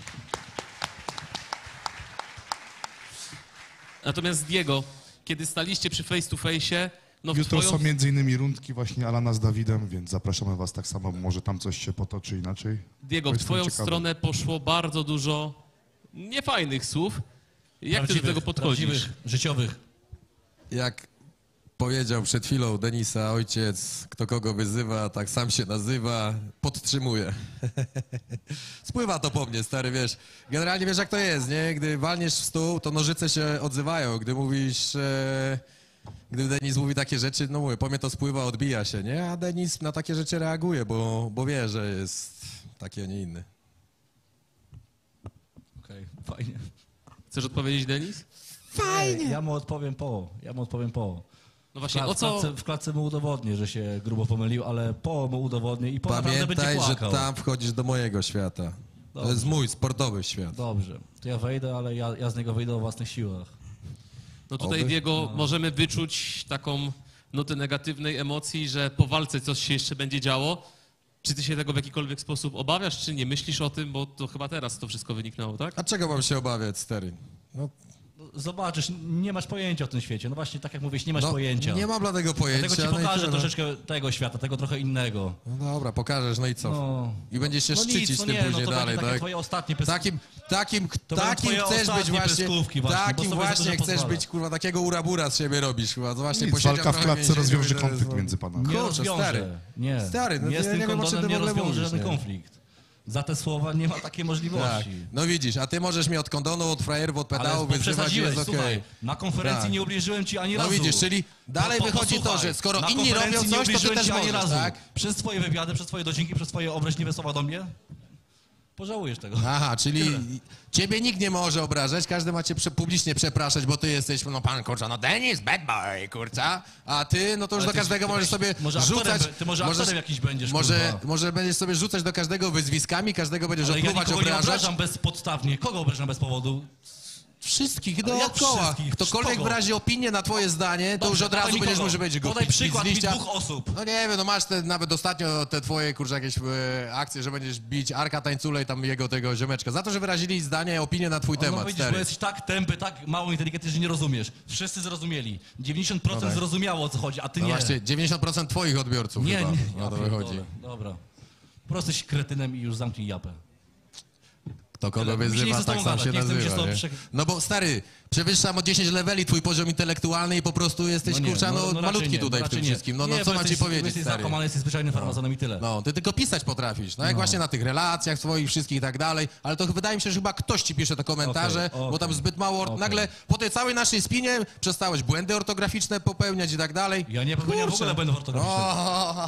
Natomiast Diego, kiedy staliście przy face to face, no w Jutro twoją... są między innymi rundki właśnie Alana z Dawidem, więc zapraszamy was tak samo, może tam coś się potoczy inaczej. Diego, Bo w jestem twoją ciekawy. stronę poszło bardzo dużo niefajnych słów. Jak ty do Prawdziwych, tego podchodzisz? prawdziwych, życiowych. Jak powiedział przed chwilą Denisa ojciec, kto kogo wyzywa, tak sam się nazywa, podtrzymuje. Spływa to po mnie, stary, wiesz. Generalnie wiesz jak to jest, nie? Gdy walniesz w stół, to nożyce się odzywają. Gdy mówisz, e, gdy Denis mówi takie rzeczy, no mówię, po mnie to spływa, odbija się, nie? A Denis na takie rzeczy reaguje, bo, bo wie, że jest taki, a nie inny. Okej, fajnie. Chcesz odpowiedzieć, Denis? Fajnie. Ja mu odpowiem po, ja mu odpowiem po. No właśnie, Kla- o w, co... klatce, w klatce mu udowodnię, że się grubo pomylił, ale po mu udowodnię i po naprawdę będzie Pamiętaj, że płakał. tam wchodzisz do mojego świata. To jest mój sportowy świat. Dobrze, to ja wejdę, ale ja, ja z niego wyjdę o własnych siłach. No tutaj, Oby? Diego, możemy wyczuć taką nutę negatywnej emocji, że po walce coś się jeszcze będzie działo. Czy ty się tego w jakikolwiek sposób obawiasz, czy nie myślisz o tym, bo to chyba teraz to wszystko wyniknęło, tak? A czego mam się obawiać, stary? No, Zobaczysz, nie masz pojęcia o tym świecie. No właśnie, tak jak mówisz, nie masz no, pojęcia. nie mam bladego pojęcia. Dlatego ci no i pokażę tyle, no. troszeczkę tego świata, tego trochę innego. No dobra, pokażesz, no i co? No. I będziesz się No szczycić nic, no tym nie, później no to dalej, będzie takie tak? twoje ostatnie pys... Takim, takim, To będą takim twoje chcesz być ostatnie właśnie, pyskówki właśnie, bo takim sobie za właśnie dużo chcesz pozwalasz. być, kurwa, takiego urabura z siebie robisz, kurwa, to właśnie Nic, posiedział walka w trochę klatce więzieniu, rozwiąże i to jest- konflikt między panami. Nie Kurczę, rozwiąże. stary. Nie. Stary, no nie ja z tym nie wiem, o czym kondonem ty nie w ogóle rozwiąże mówisz, żaden nie? konflikt. Za te słowa nie ma takiej Tak. możliwości. No widzisz, a ty możesz mnie od kondonu, od frajerów, od Ale pedałów bo wyzywać, przesadziłeś, jest okej. słuchaj, na konferencji Tak. nie ubliżyłem ci ani No razu. widzisz, czyli dalej Po- po- wychodzi to, posłuchaj, że skoro na inni robią konferencji nie coś, to ty ubliżyłem też ci ani możesz, razu. tak? Przez twoje wywiady, przez twoje docinki, przez twoje obraźliwe słowa do mnie, pożałujesz tego. Aha, czyli ciebie nikt nie może obrażać, każdy ma cię prze, publicznie przepraszać, bo ty jesteś, no pan kurczę, no Denis, bad boy, kurca, a ty, no to już Ale do ty- każdego ty możesz weź- sobie może aktorem rzucać. be- ty może aktorem jakiś będziesz, może, kurwa. może będziesz sobie rzucać do każdego wyzwiskami, każdego będziesz Ale ja opluwać, nikogo nie obrażać. obrażam bezpodstawnie. Kogo obrażam bez powodu? Wszystkich Ale jak dookoła. wszystkich? Ktokolwiek Kogo? wyrazi opinię na twoje zdanie, to Dobrze, już od podaj razu mi będziesz kogo. może będzie go Podaj pić przykład mi z liścia. dwóch osób. No nie wiem, no masz te, nawet ostatnio te twoje, kurczę, jakieś e, akcje, że będziesz bić Arka Tańcula i tam jego tego ziomeczka. Za to, że wyrazili zdanie i opinię na twój No temat, widzisz, stary. bo jesteś tak tępy, tak mało inteligentny, że nie rozumiesz. Wszyscy zrozumieli. dziewięćdziesiąt procent zrozumiało, o co chodzi, a ty No nie. właśnie, dziewięćdziesiąt procent twoich odbiorców Nie, chyba. nie. No Ja to pierdolę. wychodzi. Dobra. Po prostu jesteś kretynem i już zamknij japę. To kogo Tyle. Mi się nie wyzywa, chce z tak tobą sam gadać, się nie chcę mi się z nazywa, tobą nie? prze- No bo stary, przewyższam o dziesięć leveli twój poziom intelektualny i po prostu jesteś, nie, kurczę, no, raczej malutki nie, tutaj w raczej tym nie. wszystkim. No, nie, no co bo mam ci jesteś, powiedzieć, jesteś stary? zakłamany, jesteś zwyczajnym farmazonem i tyle. No, ty tylko pisać potrafisz, no jak właśnie na tych relacjach swoich wszystkich i tak dalej, ale to wydaje mi się, że chyba ktoś ci pisze te komentarze, Okej, bo tam okej, zbyt mało, okej. nagle po tej całej naszej spinie przestałeś błędy ortograficzne popełniać i tak dalej. Ja nie popełniam w Kurczę. ogóle błędów ortograficznych. O,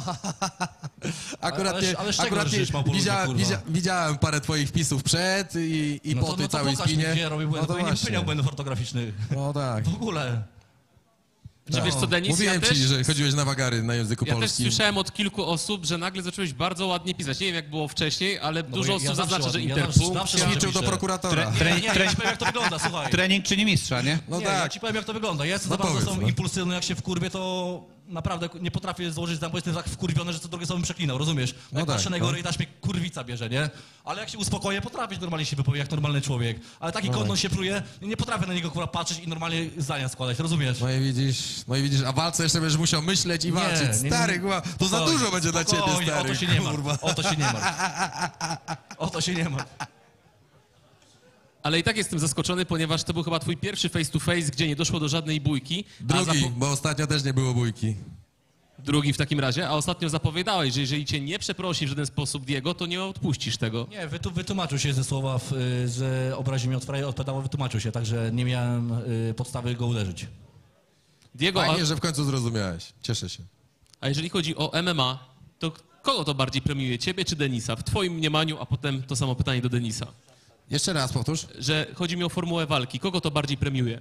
akurat Ale- nie, ale z czego akurat nie, rżysz, Małpoludzie, widziałem, kurwa? widzia, widziałem parę twoich wpisów przed i, i No po to, tej no to całej pokaż mi, spinie. gdzie ja robię błędy, No to bo ja nie właśnie. popełniam błędów ortograficznych. No tak. W ogóle. Czy wiesz co, Denis, Mówiłem ja ci, też, że chodziłeś na wagary na języku ja też polskim. słyszałem od kilku osób, że nagle zacząłeś bardzo ładnie pisać. Nie wiem, jak było wcześniej, ale dużo ja- osób ja zawsze zaznacza, że ładnie- ja interpunkt... zawsze- ja- zawsze Ćwiczył do piszę. prokuratora. Nie, nie, nie, ja ci powiem jak to wygląda, słuchaj. Trening czyni mistrza, nie? No nie, tak. ja ci powiem jak to wygląda. Ja jestem No za bardzo powiedz, są no. impulsywny, jak się wkurwię, to naprawdę nie potrafię złożyć tam, bo jestem tak wkurwiony, że co drugie słowem przeklinał, rozumiesz? No Jak tak, patrzę na no. jego ryj, aż mnie kurwica bierze, nie? Ale jak się uspokoję, potrafię normalnie się wypowiedzieć jak normalny człowiek. Ale taki No kondon tak. się pruje, nie potrafię na niego kurwa patrzeć i normalnie zdania składać, rozumiesz? No i widzisz, no i widzisz, a walce jeszcze będziesz musiał myśleć i walczyć. nie, nie. Stary, kurwa, to za Spokojnie, dużo będzie dla ciebie, spokojnie, stary. O to się nie kurwa. ma. O to się nie ma. O to się nie ma. Ale i tak jestem zaskoczony, ponieważ to był chyba twój pierwszy face to face, gdzie nie doszło do żadnej bójki. a Drugi, zapo- bo ostatnio też nie było bójki. Drugi w takim razie, a ostatnio zapowiadałeś, że jeżeli cię nie przeprosi w żaden sposób Diego, to nie odpuścisz tego. Nie, wytu, wytłumaczył się ze słowa, w, y, że obraził mnie od fraja, od pedału, wytłumaczył się, także nie miałem y, podstawy go uderzyć. Diego, a, Fajnie, że w końcu zrozumiałeś. Cieszę się. a jeżeli chodzi o M M A, to kogo to bardziej premiuje, ciebie czy Denisa? W twoim mniemaniu, a potem to samo pytanie do Denisa. Jeszcze raz powtórz. Że chodzi mi o formułę walki. Kogo to bardziej premiuje?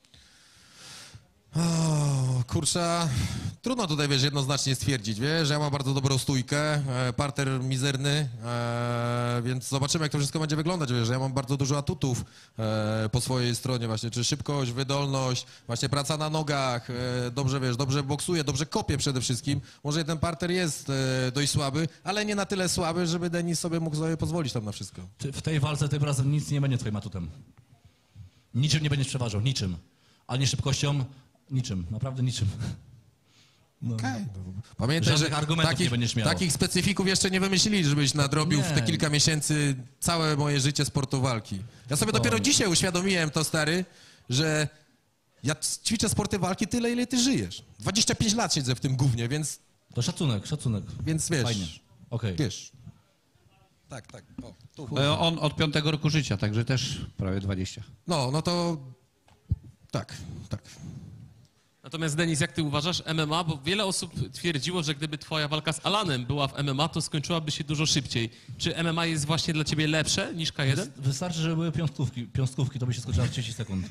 O, kurczę, trudno tutaj, wiesz, jednoznacznie stwierdzić, wiesz, że ja mam bardzo dobrą stójkę, e, parter mizerny, e, więc zobaczymy, jak to wszystko będzie wyglądać, wiesz, że ja mam bardzo dużo atutów e, po swojej stronie właśnie, czy szybkość, wydolność, właśnie praca na nogach, e, dobrze, wiesz, dobrze boksuję, dobrze kopię przede wszystkim, może ten parter jest e, dość słaby, ale nie na tyle słaby, żeby Denis sobie mógł sobie pozwolić tam na wszystko. Ty, w tej walce tym razem nic nie będzie twoim atutem. Niczym nie będziesz przeważał, niczym. Ani szybkością, niczym, naprawdę niczym. No. Okej. Pamiętaj, Żadnych że argumentów takich, nie będziesz miał. takich specyfików jeszcze nie wymyślili, żebyś nadrobił w te Nie. kilka miesięcy całe moje życie sportu walki. Ja sobie dopiero dzisiaj uświadomiłem to, stary, że ja ćwiczę sporty walki tyle, ile ty żyjesz. dwadzieścia pięć lat siedzę w tym gównie, więc, To szacunek, szacunek. więc wiesz, Fajnie. Okej. wiesz. Tak, tak. O, tu. E, On od piątego roku życia, także też prawie dwadzieścia. No, no to tak, tak. Natomiast Denis, jak ty uważasz M M A? Bo wiele osób twierdziło, że gdyby twoja walka z Alanem była w M M A, to skończyłaby się dużo szybciej. Czy M M A jest właśnie dla ciebie lepsze niż K jeden? Wystarczy, żeby były piąstkówki, piąstkówki to by się skończyło w trzydzieści sekund.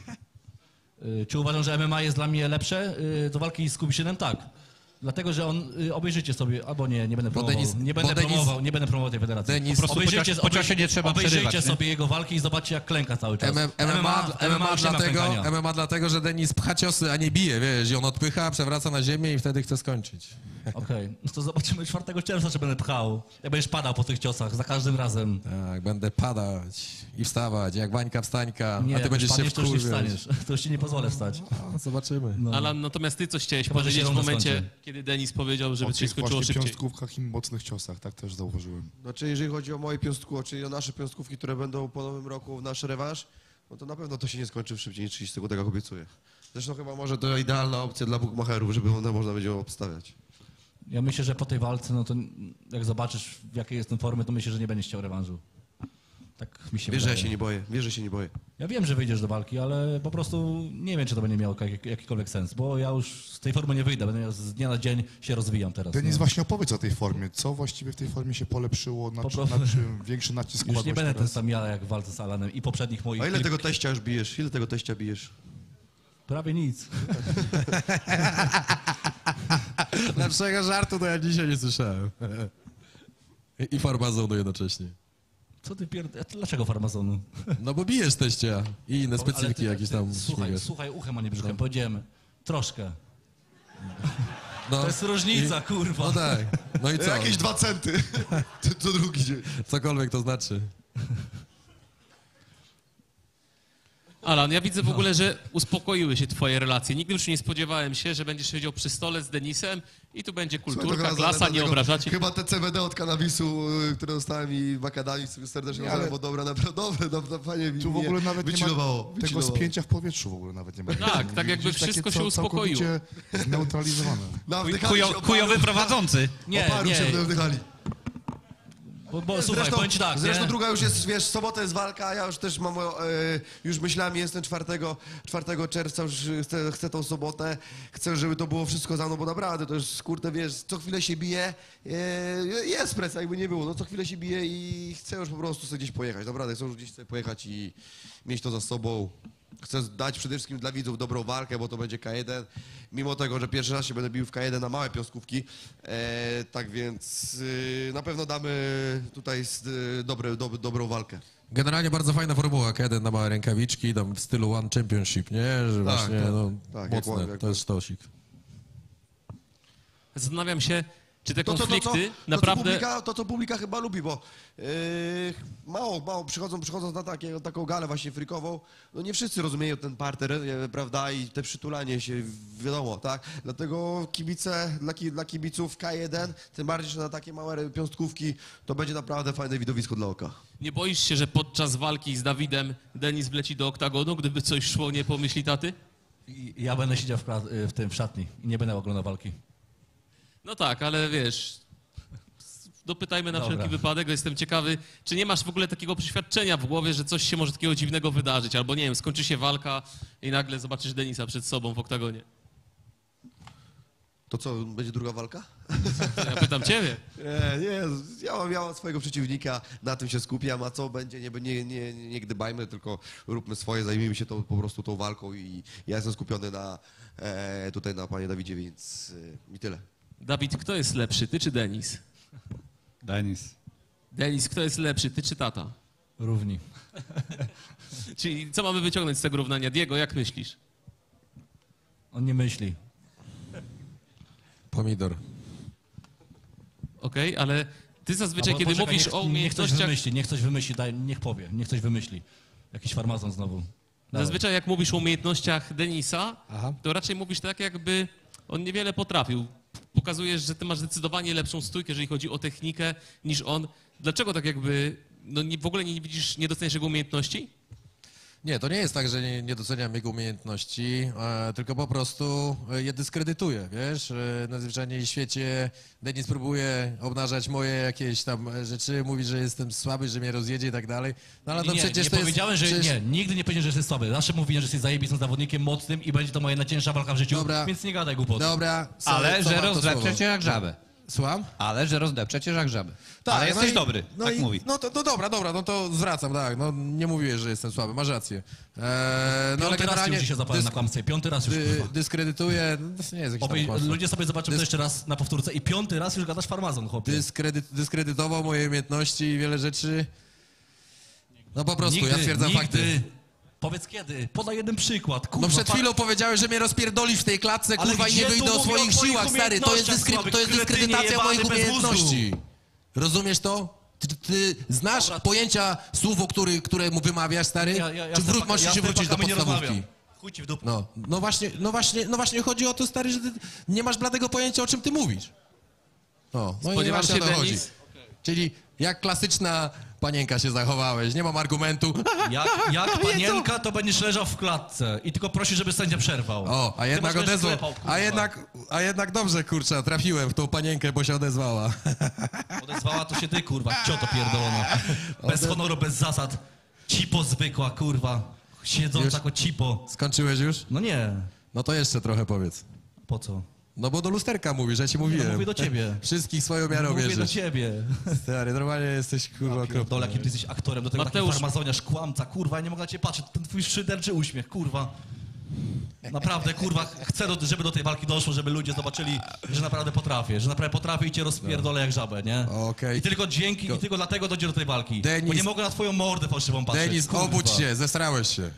Y, Czy uważam, że M M A jest dla mnie lepsze y, do walki z Kubiszynem? Tak. Dlatego, że on, y, obejrzyjcie sobie, albo nie, nie będę promował, Denis- nie będę bo Denis- promował, nie będę promował tej federacji. Denis- Po prostu po obejrzyjcie, ciosie- po ciosie nie trzeba obejrzyjcie przerywać, nie? sobie jego walki i zobaczcie, jak klęka cały czas. M M A, M M A, M M A już nie ma dlatego, klękania. M M A dlatego, że Denis pcha ciosy, a nie bije, wiesz, i on odpycha, przewraca na ziemię i wtedy chce skończyć. Okej, no to zobaczymy czwartego czerwca, czy będę pchał. Jak będziesz padał po tych ciosach, za każdym razem. Tak, będę padać i wstawać, jak Wańka wstańka, Nie, a ty jak będziesz już się padniesz, to już nie wkurwiać. wstaniesz. To już ci nie pozwolę wstać. No, zobaczymy. No. Alan, natomiast ty coś chciałeś Chyba, że się powiedzieć w runda momencie, skończy. kiedy Denis powiedział, żeby O to się tych skończyło właśnie szybciej. piąstkówkach i mocnych ciosach, tak też zauważyłem. Znaczy, jeżeli chodzi o moje piąstku, czyli o nasze piąstkówki, które będą po nowym roku w nasz rewanż, no to na pewno to się nie skończy szybciej niż trzydzieści sekund, tak jak obiecuję. Zresztą chyba może to idealna opcja dla bookmacherów, żeby one można będzie obstawiać. Ja myślę, że po tej walce, no to jak zobaczysz, w jakiej jestem formy, to myślę, że nie będziesz chciał rewanżu. Tak mi się Wiesz, że ja wydaje. się nie boję, wiesz, że się nie boję. Ja wiem, że wyjdziesz do walki, ale po prostu nie wiem, czy to będzie miało jak, jakikolwiek sens, bo ja już z tej formy nie wyjdę, będę miał z dnia na dzień się rozwijam teraz. Denis, no. właśnie opowiedz o tej formie. Co właściwie w tej formie się polepszyło, na, Po czy, prostu- na czym większy nacisk Już nie kładłeś będę ten teraz? sam ja, jak w walce z Alanem i poprzednich moich A ile kilk- tego teścia już bijesz? Ile tego teścia bijesz? Prawie nic. Lepszego żartu to ja dzisiaj nie słyszałem. I farmazonu jednocześnie. Co ty pierd... Dlaczego farmazonu? No bo bijesz teścia i inne specyfiki Ale ty- jakieś tam ty- Słuchaj, śmigasz. słuchaj, uchem, a nie brzuchem, powiedziałem. Troszkę. No, To jest różnica, i- kurwa. No tak. No i co? Jakieś dwa centy. To, to drugi dzień. Cokolwiek to znaczy. Alan, ja widzę w ogóle, że uspokoiły się twoje relacje. Nigdy już nie spodziewałem się, że będziesz siedział przy stole z Denisem i tu będzie Słuchaj, to kulturka, chyba klasa, zależy nie od tego- obrażacie. Chyba te C B D od kanabisu, y, które dostałem i makadami sobie serdecznie Nie, ale... ale- bo dobra, naprawdę dobre, dobre, fajnie mi Tu w ogóle nawet nie wychillowało, ma tego wychillowało. spięcia w powietrzu w ogóle nawet nie ma. Tak, tak jakby Widzisz, takie wszystko się cał- uspokoiło. całkowicie zneutralizowane. No, wdychali się, Chujo, oparł- chujowy prowadzący. Nie, oparł nie. się, wdychali. Bo, bo słuchaj, powiem ci tak, zresztą nie? druga już jest, wiesz, w sobotę jest walka, a ja już też mam, e, już myślałem, jestem czwartego czerwca, już chcę, chcę tą sobotę, chcę, żeby to było wszystko za mną, bo naprawdę to już, kurde, wiesz, co chwilę się bije, e, jest presja, jakby nie było, no co chwilę się bije i chcę już po prostu sobie gdzieś pojechać, naprawdę, chcę już gdzieś sobie pojechać i mieć to za sobą. chcę dać przede wszystkim dla widzów dobrą walkę, bo to będzie K jeden. Mimo tego, że pierwszy raz się będę bił w K jeden na małe piąstkówki. E, tak więc y, na pewno damy tutaj y, dobre, dob, dobrą walkę. Generalnie bardzo fajna formuła, K jeden na małe rękawiczki, tam w stylu One Championship, nie? Że właśnie, tak, no, tak, jak mocne, ładnie, jak to jest sztosik. Zastanawiam się, czy te To, to, to, co, konflikty to, co naprawdę... publika, to, co publika chyba lubi, bo yy, mało, mało przychodzą, przychodząc na takie, taką galę właśnie frikową, no nie wszyscy rozumieją ten parter, e, prawda, i te przytulanie się, wiadomo, tak? Dlatego kibice, dla, ki, dla kibiców K jeden, tym bardziej, że na takie małe piąstkówki, to będzie naprawdę fajne widowisko dla oka. Nie boisz się, że podczas walki z Dawidem Denis wleci do oktagonu, gdyby coś szło nie po myśli taty? I ja będę siedział w, kla- w tym w szatni i nie będę oglądał walki. No tak, ale wiesz, dopytajmy na Dobra. wszelki wypadek, bo jestem ciekawy, czy nie masz w ogóle takiego przeświadczenia w głowie, że coś się może takiego dziwnego wydarzyć, albo nie wiem, skończy się walka i nagle zobaczysz Denisa przed sobą w oktagonie. To co, będzie druga walka? Ja pytam ciebie. Nie, nie, ja mam, ja mam swojego przeciwnika, na tym się skupiam, a co będzie, nie, nie, nie, nie gdybajmy, tylko róbmy swoje, zajmijmy się tą, po prostu tą walką i ja jestem skupiony na, e, tutaj na panie Dawidzie, więc e, i tyle. Dawid, kto jest lepszy, ty czy Denis? Denis. Denis, kto jest lepszy, ty czy tata? Równi. Czyli co mamy wyciągnąć z tego równania? Diego, jak myślisz? On nie myśli. Pomidor. Okej, ale ty zazwyczaj, Albo kiedy poczekaj, mówisz niech, o Niech ktoś umiejętnościach... wymyśli, niech ktoś wymyśli, daj, niech powie, niech ktoś wymyśli. Jakiś farmazon znowu. Dawaj. Zazwyczaj jak mówisz o umiejętnościach Denisa, Aha. to raczej mówisz tak, jakby on niewiele potrafił. Pokazujesz, że ty masz zdecydowanie lepszą stójkę, jeżeli chodzi o technikę, niż on. Dlaczego tak jakby, no nie, w ogóle nie widzisz, nie doceniasz jego umiejętności? Nie, to nie jest tak, że nie, nie doceniam jego umiejętności, e, tylko po prostu e, je dyskredytuję, wiesz? E, na zwyczajniej świecie Denis próbuje obnażać moje jakieś tam e, rzeczy, mówi, że jestem słaby, że mnie rozjedzie i tak dalej. No ale Nie, to nie, przecież nie to powiedziałem, jest... że przecież... nie, nigdy nie powiedziałem, że jesteś słaby. Zawsze mówiłem, że jesteś zajebistym zawodnikiem, mocnym i będzie to moja najcięższa walka w życiu, Dobra. więc nie gadaj głupoty. Dobra, sorry, Ale cofam że to rozdepczecie słowo. jak żabę. Słucham? Ale że rozdepczecie jak żabę. Tak, Ale no jesteś i- dobry, no tak i, mówi. No to, to dobra, dobra, no to zwracam, tak, no nie mówiłeś, że jestem słaby, masz rację. Eee, no ale Piąty raz generalnie już się zapałem na dysk- kłamstwie, piąty raz już, dy, kurwa. dyskredytuję, no to nie jest jakiś tam Obej, kłamstwo. ludzie sobie zobaczą Dys- to jeszcze raz na powtórce i piąty raz już gadasz farmazon, chłopie. Dyskredyt, dyskredytował moje umiejętności i wiele rzeczy. No po prostu, nigdy, ja stwierdzam nigdy. fakty. Powiedz kiedy, podaj jeden przykład, kurwa. No przed fa- chwilą powiedziałeś, że mnie rozpierdolisz w tej klatce, Ale kurwa, i gdzie nie tu wyjdę o mówię o swoich twoich siłach, stary. To jest, umiejętnościach dyskry, słabych, to jest kretynie dyskredytacja moich jebany bez umiejętności. Rozumiesz to? Ty, ty znasz Dobra. pojęcia słów, o który, które mu wymawiasz, stary? Ja, ja, ja Czy z wróć, tym masz ja z się tym wrócić do fakami nie podstawówki? rozmawiam. Chuj ci w dupę. No, no właśnie, no właśnie, no właśnie chodzi o to, stary, że ty nie masz bladego pojęcia, o czym ty mówisz. No, no i Spodziewam właśnie się, o to chodzi. Denis, Czyli jak klasyczna panienka się zachowałeś, nie mam argumentu. Jak, jak panienka, to będziesz leżał w klatce i tylko prosisz, żeby sędzia przerwał. O, a Ty jednak masz odezwał. klepał, kurwa. A jednak, a jednak dobrze, kurczę, trafiłem w tą panienkę, bo się odezwała. Odezwała to się ty, kurwa, cioto pierdolona. Bez honoru, bez zasad. Cipo zwykła, kurwa. Siedząca Już? jako cipo. Skończyłeś już? No nie. No to jeszcze trochę powiedz. Po co? No bo do lusterka mówisz, ja ci mówiłem. No mówię do ciebie. Wszystkich swoją miarą Mówię do bierzesz. ciebie. Stary, normalnie jesteś kurwa Pierdolę, okropny. jakim ty jesteś aktorem, do tego taki Mateusz. farmazoniarz, kłamca, kurwa, ja nie mogę na ciebie patrzeć. Ten twój szyderczy uśmiech, kurwa. Naprawdę, kurwa, chcę, do, żeby do tej walki doszło, żeby ludzie zobaczyli, że naprawdę potrafię, że naprawdę potrafię i cię rozpierdolę jak żabę, nie? Okej. I tylko dzięki, i tylko dlatego dojdzie do tej walki. Denis- Bo nie mogę na twoją mordę fałszywą patrzeć. Denis, kurwa. obudź się, zesrałeś się.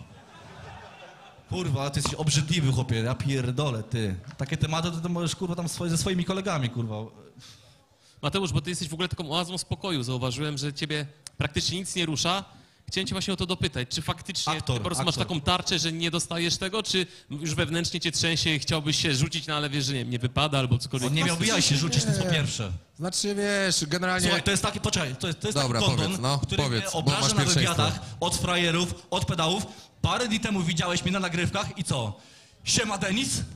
Kurwa, ty jesteś obrzydliwy, chłopie, ja pierdolę, ty. Takie tematy to, to możesz, kurwa, tam swoje, ze swoimi kolegami, kurwa. Mateusz, bo ty jesteś w ogóle taką oazą spokoju. Zauważyłem, że ciebie praktycznie nic nie rusza. Chciałem cię właśnie o to dopytać, czy faktycznie Aktor, ty po prostu masz aktor. taką tarczę, że nie dostajesz tego, czy już wewnętrznie cię trzęsie i chciałbyś się rzucić, no ale wiesz, że nie, nie wypada albo cokolwiek. On nie miałby jaj się rzucić, to jest po pierwsze. Znaczy, wiesz, generalnie... Słuchaj, to jest taki, poczekaj, to jest, to jest Dobra, taki kondon, powiedz, no, który powiedz, mnie bo obraża masz na pierwszeństwo. wywiadach od frajerów, od pedałów. Parę dni temu widziałeś mnie na nagrywkach i co? Siema Denis?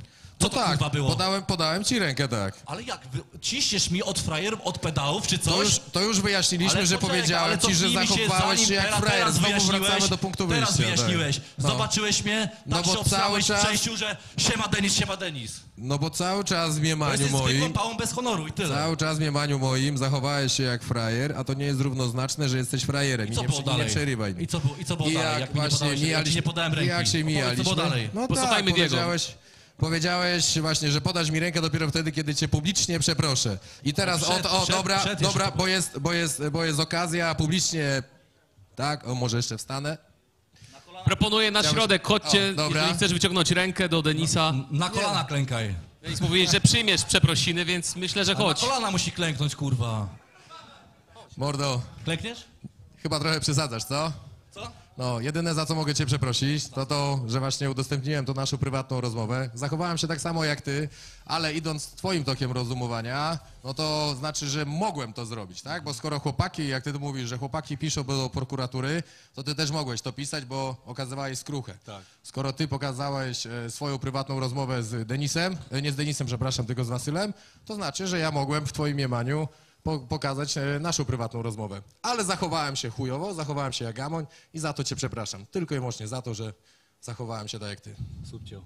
Co No to tak, kurwa było? podałem, podałem ci rękę, tak. Ale jak? Wy... Ciśniesz mi od frajerów, od pedałów, czy coś? To już, to już wyjaśniliśmy, Ale że poczekaj, powiedziałem ale ci, że cofnijmy się, zachowałeś zanim się jak teraz- frajer. teraz Znowu wyjaśniłeś, wracamy do punktu wyjścia. Teraz wyjaśniłeś. Tak. No. Zobaczyłeś mnie, No tak bo się obstałeś cały w czas- przejściu, że siema Denis, siema Denis. No bo cały czas w Bo mniemaniu jesteś zwykłą moim, pałą bez honoru i tyle. cały czas w mniemaniu moim zachowałeś się jak frajer, a to nie jest równoznaczne, że jesteś frajerem. I I co nie, było przy- nie dalej? przerywaj mi. I co było, i co było I dalej? jak Jak mi nie właśnie podałeś, jak ci mijaliśmy, nie podałem ręki. jak się Opowiedz, mijaliśmy. co było dalej? No Posłuchajmy tak, Diego. powiedziałeś, powiedziałeś właśnie, że podasz mi rękę dopiero wtedy, kiedy cię publicznie przeproszę. I teraz, Przed- o, o przed- dobra, przed jeszcze dobra, to- bo jest, bo, jest, bo jest okazja, publicznie, tak, o może jeszcze wstanę. Proponuję na środek, chodźcie, O, dobra. jeżeli chcesz wyciągnąć rękę do Denisa. Na kolana klękaj. Denis mówiłeś, że przyjmiesz przeprosiny, więc myślę, że A na chodź. kolana musi klęknąć, kurwa. Mordo, Klękniesz? chyba trochę przesadzasz, co? Co? No, jedyne za co mogę cię przeprosić, to to, że właśnie udostępniłem tą naszą prywatną rozmowę. Zachowałem się tak samo jak ty, ale idąc twoim tokiem rozumowania, no to znaczy, że mogłem to zrobić, tak? Bo skoro chłopaki, jak ty tu mówisz, że chłopaki piszą do prokuratury, to ty też mogłeś to pisać, bo okazywałeś skruchę. Tak. Skoro ty pokazałeś e, swoją prywatną rozmowę z Denisem, e, nie z Denisem, przepraszam, tylko z Wasylem, to znaczy, że ja mogłem w twoim mniemaniu po, pokazać e, naszą prywatną rozmowę. Ale zachowałem się chujowo, zachowałem się jak gamoń i za to cię przepraszam. Tylko i wyłącznie za to, że zachowałem się tak jak ty. Subcio.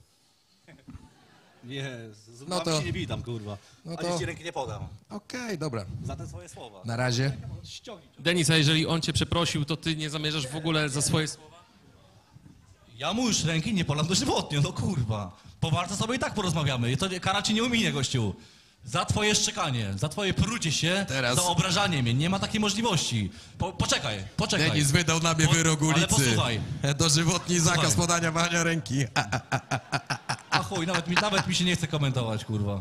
Nie, z No no to- się nie witam, kurwa. no No to- to... ci ręki nie podam. Okej, dobra. Za te swoje słowa. Na razie. Denis, a jeżeli on cię przeprosił, to ty nie zamierzasz w ogóle za swoje słowa? Ja mu już ręki nie podam dożywotnio, no kurwa. Po walce sobie i tak porozmawiamy. To nie- kara ci nie uminie, gościu. Za twoje szczekanie, za twoje prucie się, Teraz- za obrażanie mnie. Nie ma takiej możliwości. Po, poczekaj, poczekaj. Denis wydał na mnie Po- wyrok ale ulicy. posłuchaj. Dożywotni zakaz Słuchaj. podania mania ręki. A, A chuj, nawet mi, nawet mi się nie chce komentować, kurwa.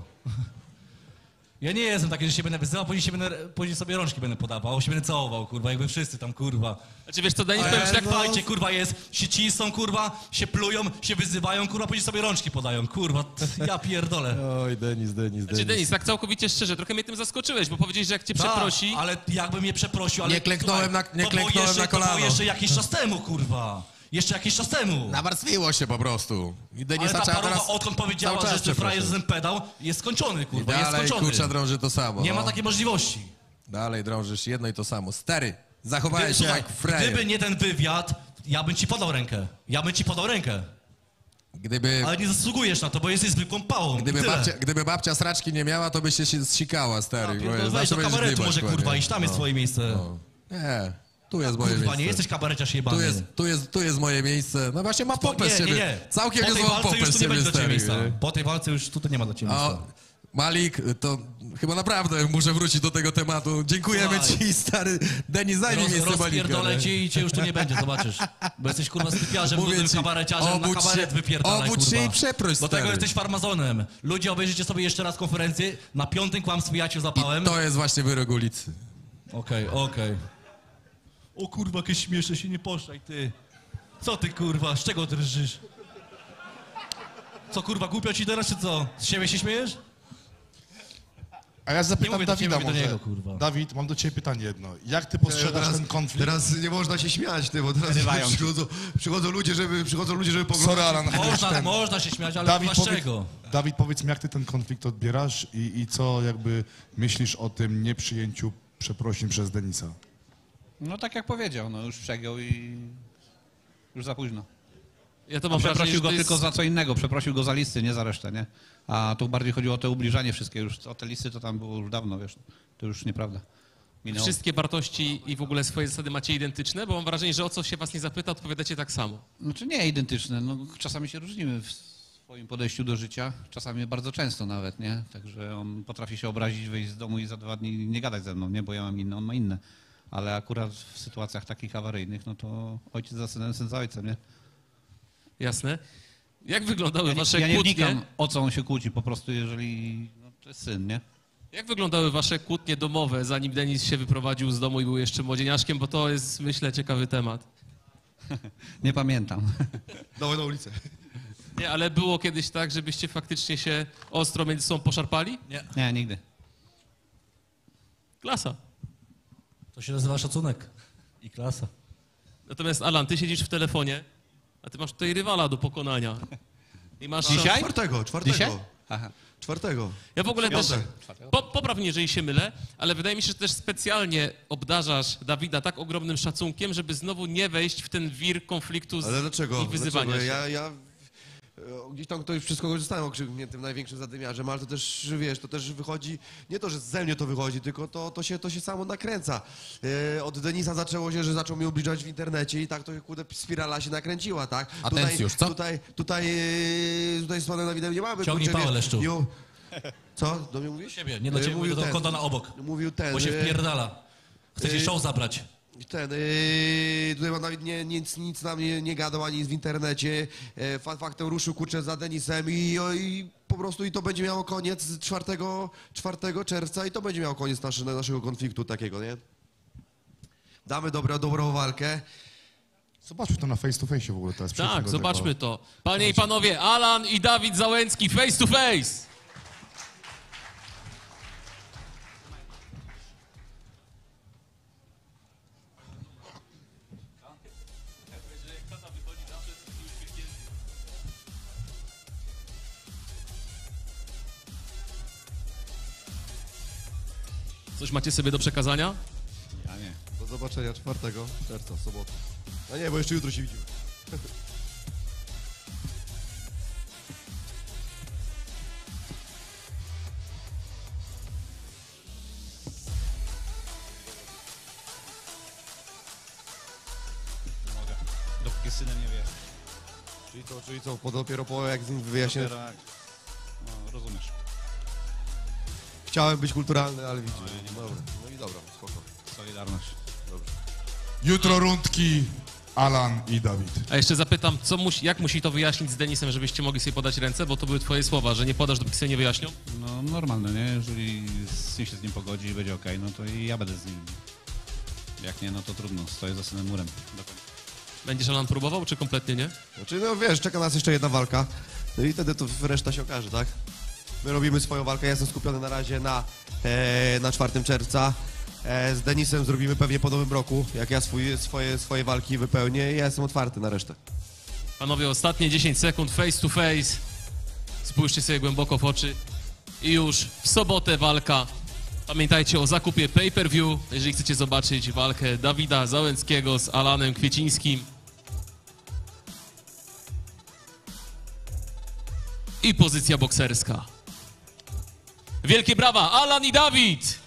Ja nie jestem taki, że się będę wyzywał, później, się będę, później sobie rączki będę podawał, się będę całował, kurwa, jakby wszyscy tam, kurwa. Znaczy wiesz co, Denis, To powiem już ci tak tak, fajcie, kurwa, jest, się cisną, kurwa, się plują, się wyzywają, kurwa, później sobie rączki podają, kurwa, t- ja pierdolę. Oj, Denis, Denis, znaczy Denis, tak całkowicie szczerze, trochę mnie tym zaskoczyłeś, bo powiedziałeś, że jak cię Tak, przeprosi, ale jakby mnie przeprosił, ale... Nie klęknąłem na- nie to było klęknąłem jeszcze, na To kolano. było jeszcze jakiś czas temu, kurwa. Jeszcze jakiś czas temu. Nawarstwiło się po prostu. I Ale Denisa ta trzeba parowa, teraz odkąd cały powiedziała, czas że ten frajer przeprosić. z pedał, jest skończony, kurwa, I jest dalej skończony. kurcza drąży to samo. Nie no. ma takiej możliwości. Dalej drążysz jedno i to samo. Stary, zachowałeś się Słuchaj, jak frajer. gdyby nie ten wywiad, ja bym ci podał rękę. Ja bym ci podał rękę. Gdyby, Ale nie zasługujesz na to, bo jesteś zwykłą pałą. gdyby, I tyle. babcia, gdyby babcia sraczki nie miała, to byś się się zsikała, stary. Ja bo pierdolę, zawsze weź do będziesz kabaretu gdybać, może, kurwa, ładnie. iść, tam jest No. twoje miejsce. Nie, tu jest moje Kurwa, miejsce. nie jesteś kabareciarz jebany. Tu jest, tu, jest, tu jest moje miejsce. No właśnie ma pompę z nie, siebie. nie, nie. Całkiem po tej niezłą walce pompę już z tu nie siebie, będzie dla ciebie stary. miejsca. Po tej walce już tutaj nie ma dla ciebie A, miejsca. Malik, to chyba naprawdę muszę wrócić do tego tematu. Dziękujemy Słuchaj. ci, stary. Denis, zajmij Roz, miejsce Malika. rozpierdolę nie? cię i cię już tu nie będzie, zobaczysz. Bo jesteś kurwa stypiarzem, Mówię nudnym ci, kabareciarzem, na obudź kabaret się- wypierdalaj, obudź się kurwa. i przeproś, Do tego stary. jesteś farmazonem. Ludzie, obejrzyjcie sobie jeszcze raz konferencję. Na piątym kłamstwie ja cię zapałem. To jest właśnie wyrok ulicy. Okej, okej. O kurwa, jakieś śmieszne się nie poszłaj, ty. Co ty kurwa, z czego drżysz? Co kurwa, głupio ci teraz, czy co? Z siebie się śmiejesz? A ja Nie zapytam mówię do Dawida ciebie, mówię do może. niego, kurwa. Dawid, mam do ciebie pytanie jedno. Jak ty postrzegasz Teraz, ten konflikt? teraz nie można się śmiać, ty, bo teraz Wyrywają ci. przychodzą, przychodzą ludzie, żeby, przychodzą ludzie, żeby Sorry, poglądać. Alan. Można, ten- można się śmiać, ale Dawid, kurwa z powiedz, czego? Dawid, powiedz mi, jak ty ten konflikt odbierasz i, i co jakby myślisz o tym nieprzyjęciu przeprosin przez Denisa? No tak jak powiedział, no już przegiął i już za późno. ja to A mam wrażenie, przeprosił że go to jest... tylko za co innego, przeprosił go za listy, nie za resztę, nie? A tu bardziej chodziło o te ubliżanie wszystkie już, o te listy to tam było już dawno, wiesz, to już nieprawda. Minęło. Wszystkie wartości i w ogóle swoje zasady macie identyczne, bo mam wrażenie, że o co się was nie zapyta, odpowiadacie tak samo. Znaczy nie identyczne, no czasami się różnimy w swoim podejściu do życia, czasami bardzo często nawet, nie? Także on potrafi się obrazić, wyjść z domu i za dwa dni nie gadać ze mną, nie? Bo ja mam inne, on ma inne. Ale akurat w sytuacjach takich awaryjnych, no to ojciec za synem, syn za ojcem, nie? Jasne. Jak wyglądały Ja nie, wasze ja nie kłótnie? wnikam, o co on się kłóci, po prostu jeżeli, no to jest syn, nie? Jak wyglądały wasze kłótnie domowe, zanim Denis się wyprowadził z domu i był jeszcze młodzieniaszkiem, bo to jest, myślę, ciekawy temat. Nie pamiętam. Dawaj na ulicę. Nie, ale było kiedyś tak, żebyście faktycznie się ostro między sobą poszarpali? Nie, nigdy. Klasa. To się nazywa szacunek i klasa. Natomiast Alan, ty siedzisz w telefonie, a ty masz tutaj rywala do pokonania. I masz Dzisiaj? Czwartego, czwartego. Dzisiaj? Aha. Czwartego. Ja w ogóle też, Piątek. po, popraw mnie, jeżeli się mylę, ale wydaje mi się, że też specjalnie obdarzasz Dawida tak ogromnym szacunkiem, żeby znowu nie wejść w ten wir konfliktu z, Ale dlaczego? i wyzywania dlaczego? się. Ja, ja e, gdzieś tam ktoś wszystko korzystałem okrzykniętym największym zadymiarzem, ale to też, wiesz, to też wychodzi, nie to, że ze mnie to wychodzi, tylko to, to, się, to się samo nakręca. E, od Denisa zaczęło się, że zaczął mnie ubliżać w internecie i tak to kurde spirala się nakręciła, tak? Atencjusz, co? Tutaj, tutaj, e, tutaj z panem Dawidem nie mamy. Ciągnij kurczę, pałę, wiesz, Leszczu. nie- Co? Do mnie mówisz? Ciebie, nie do E, ciebie, mówię do ten, kondona obok. Mówił ten. Bo się e, wpierdala. Chce ci Yy, show zabrać. Ten, yy, tutaj on nawet nie, nic, nic nam nie, nie gadał, ani nic w internecie. E, fa- faktem ruszył kurczę za Denisem i, o, i po prostu i to będzie miało koniec czwartego czerwca i to będzie miało koniec naszy, naszego konfliktu takiego, nie? Damy dobrą, dobrą walkę. Zobaczmy to na face to face w ogóle teraz. przejdźmy Tak, do zobaczmy tego. to. Panie i panowie, Alan i Dawid Załęcki face to face. Coś macie sobie do przekazania? Ja nie. Do zobaczenia czwartego czerwca, w sobotę. A nie, bo jeszcze jutro się widzimy. Mogę. Dopóki z synem nie wiesz. Czyli co, czyli co, po, dopiero po jak z nim wyjaśnię. Dopiero jak... No, rozumiesz. Chciałem być kulturalny, ale widzisz. No, ja nie Dobra, no i dobra, spoko. Solidarność. Jutro rundki Alan i Dawid. A jeszcze zapytam, co musi, jak musi to wyjaśnić z Denisem, żebyście mogli sobie podać ręce, bo to były twoje słowa, że nie podasz, dopóki sobie nie wyjaśnią? No normalne, nie? Jeżeli syn się z nim pogodzi i będzie okej, no to i ja będę z nim. Jak nie, no to trudno. Stoję za synem murem. Do końca. Będziesz Alan próbował, czy kompletnie nie? Znaczy, no wiesz, czeka nas jeszcze jedna walka. No i wtedy to reszta się okaże, tak? My robimy swoją walkę, ja jestem skupiony na razie na, e, na czwartym czerwca. E, z Denisem zrobimy pewnie po nowym roku, jak ja swój, swoje, swoje walki wypełnię i ja jestem otwarty na resztę. Panowie, ostatnie dziesięć sekund, face to face. Spójrzcie sobie głęboko w oczy. I już w sobotę walka. Pamiętajcie o zakupie pay-per-view, jeżeli chcecie zobaczyć walkę Dawida Załęckiego z Alanem Kwiecińskim. I pozycja bokserska. Wielkie brawa, Alan i Dawid!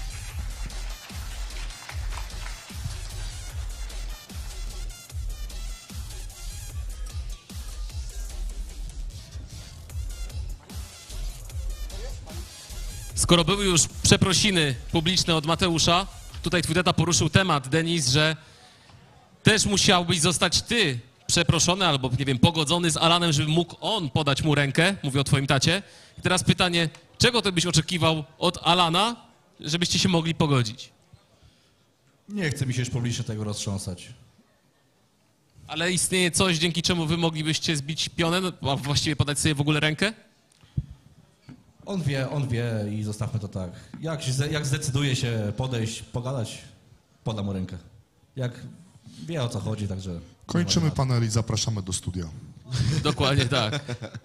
Skoro były już przeprosiny publiczne od Mateusza, tutaj twój tata poruszył temat, Denis, że też musiałbyś zostać ty przeproszony albo, nie wiem, pogodzony z Alanem, żeby mógł on podać mu rękę, mówię o twoim tacie. I teraz pytanie, czego ty byś oczekiwał od Alana, żebyście się mogli pogodzić? Nie chce mi się już publicznie tego roztrząsać. Ale istnieje coś, dzięki czemu wy moglibyście zbić pionę, no, a właściwie podać sobie w ogóle rękę? On wie, on wie i zostawmy to tak. Jak, się, jak zdecyduje się podejść, pogadać, podam mu rękę. Jak wie o co chodzi, także... Kończymy panel i zapraszamy do studia. Dokładnie tak.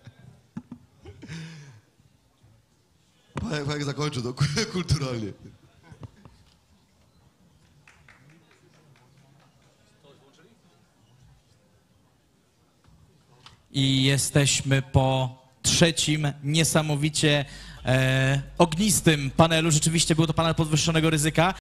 Jak, jak zakończę, to kulturalnie. I jesteśmy po trzecim niesamowicie e, ognistym panelu. Rzeczywiście był to panel podwyższonego ryzyka.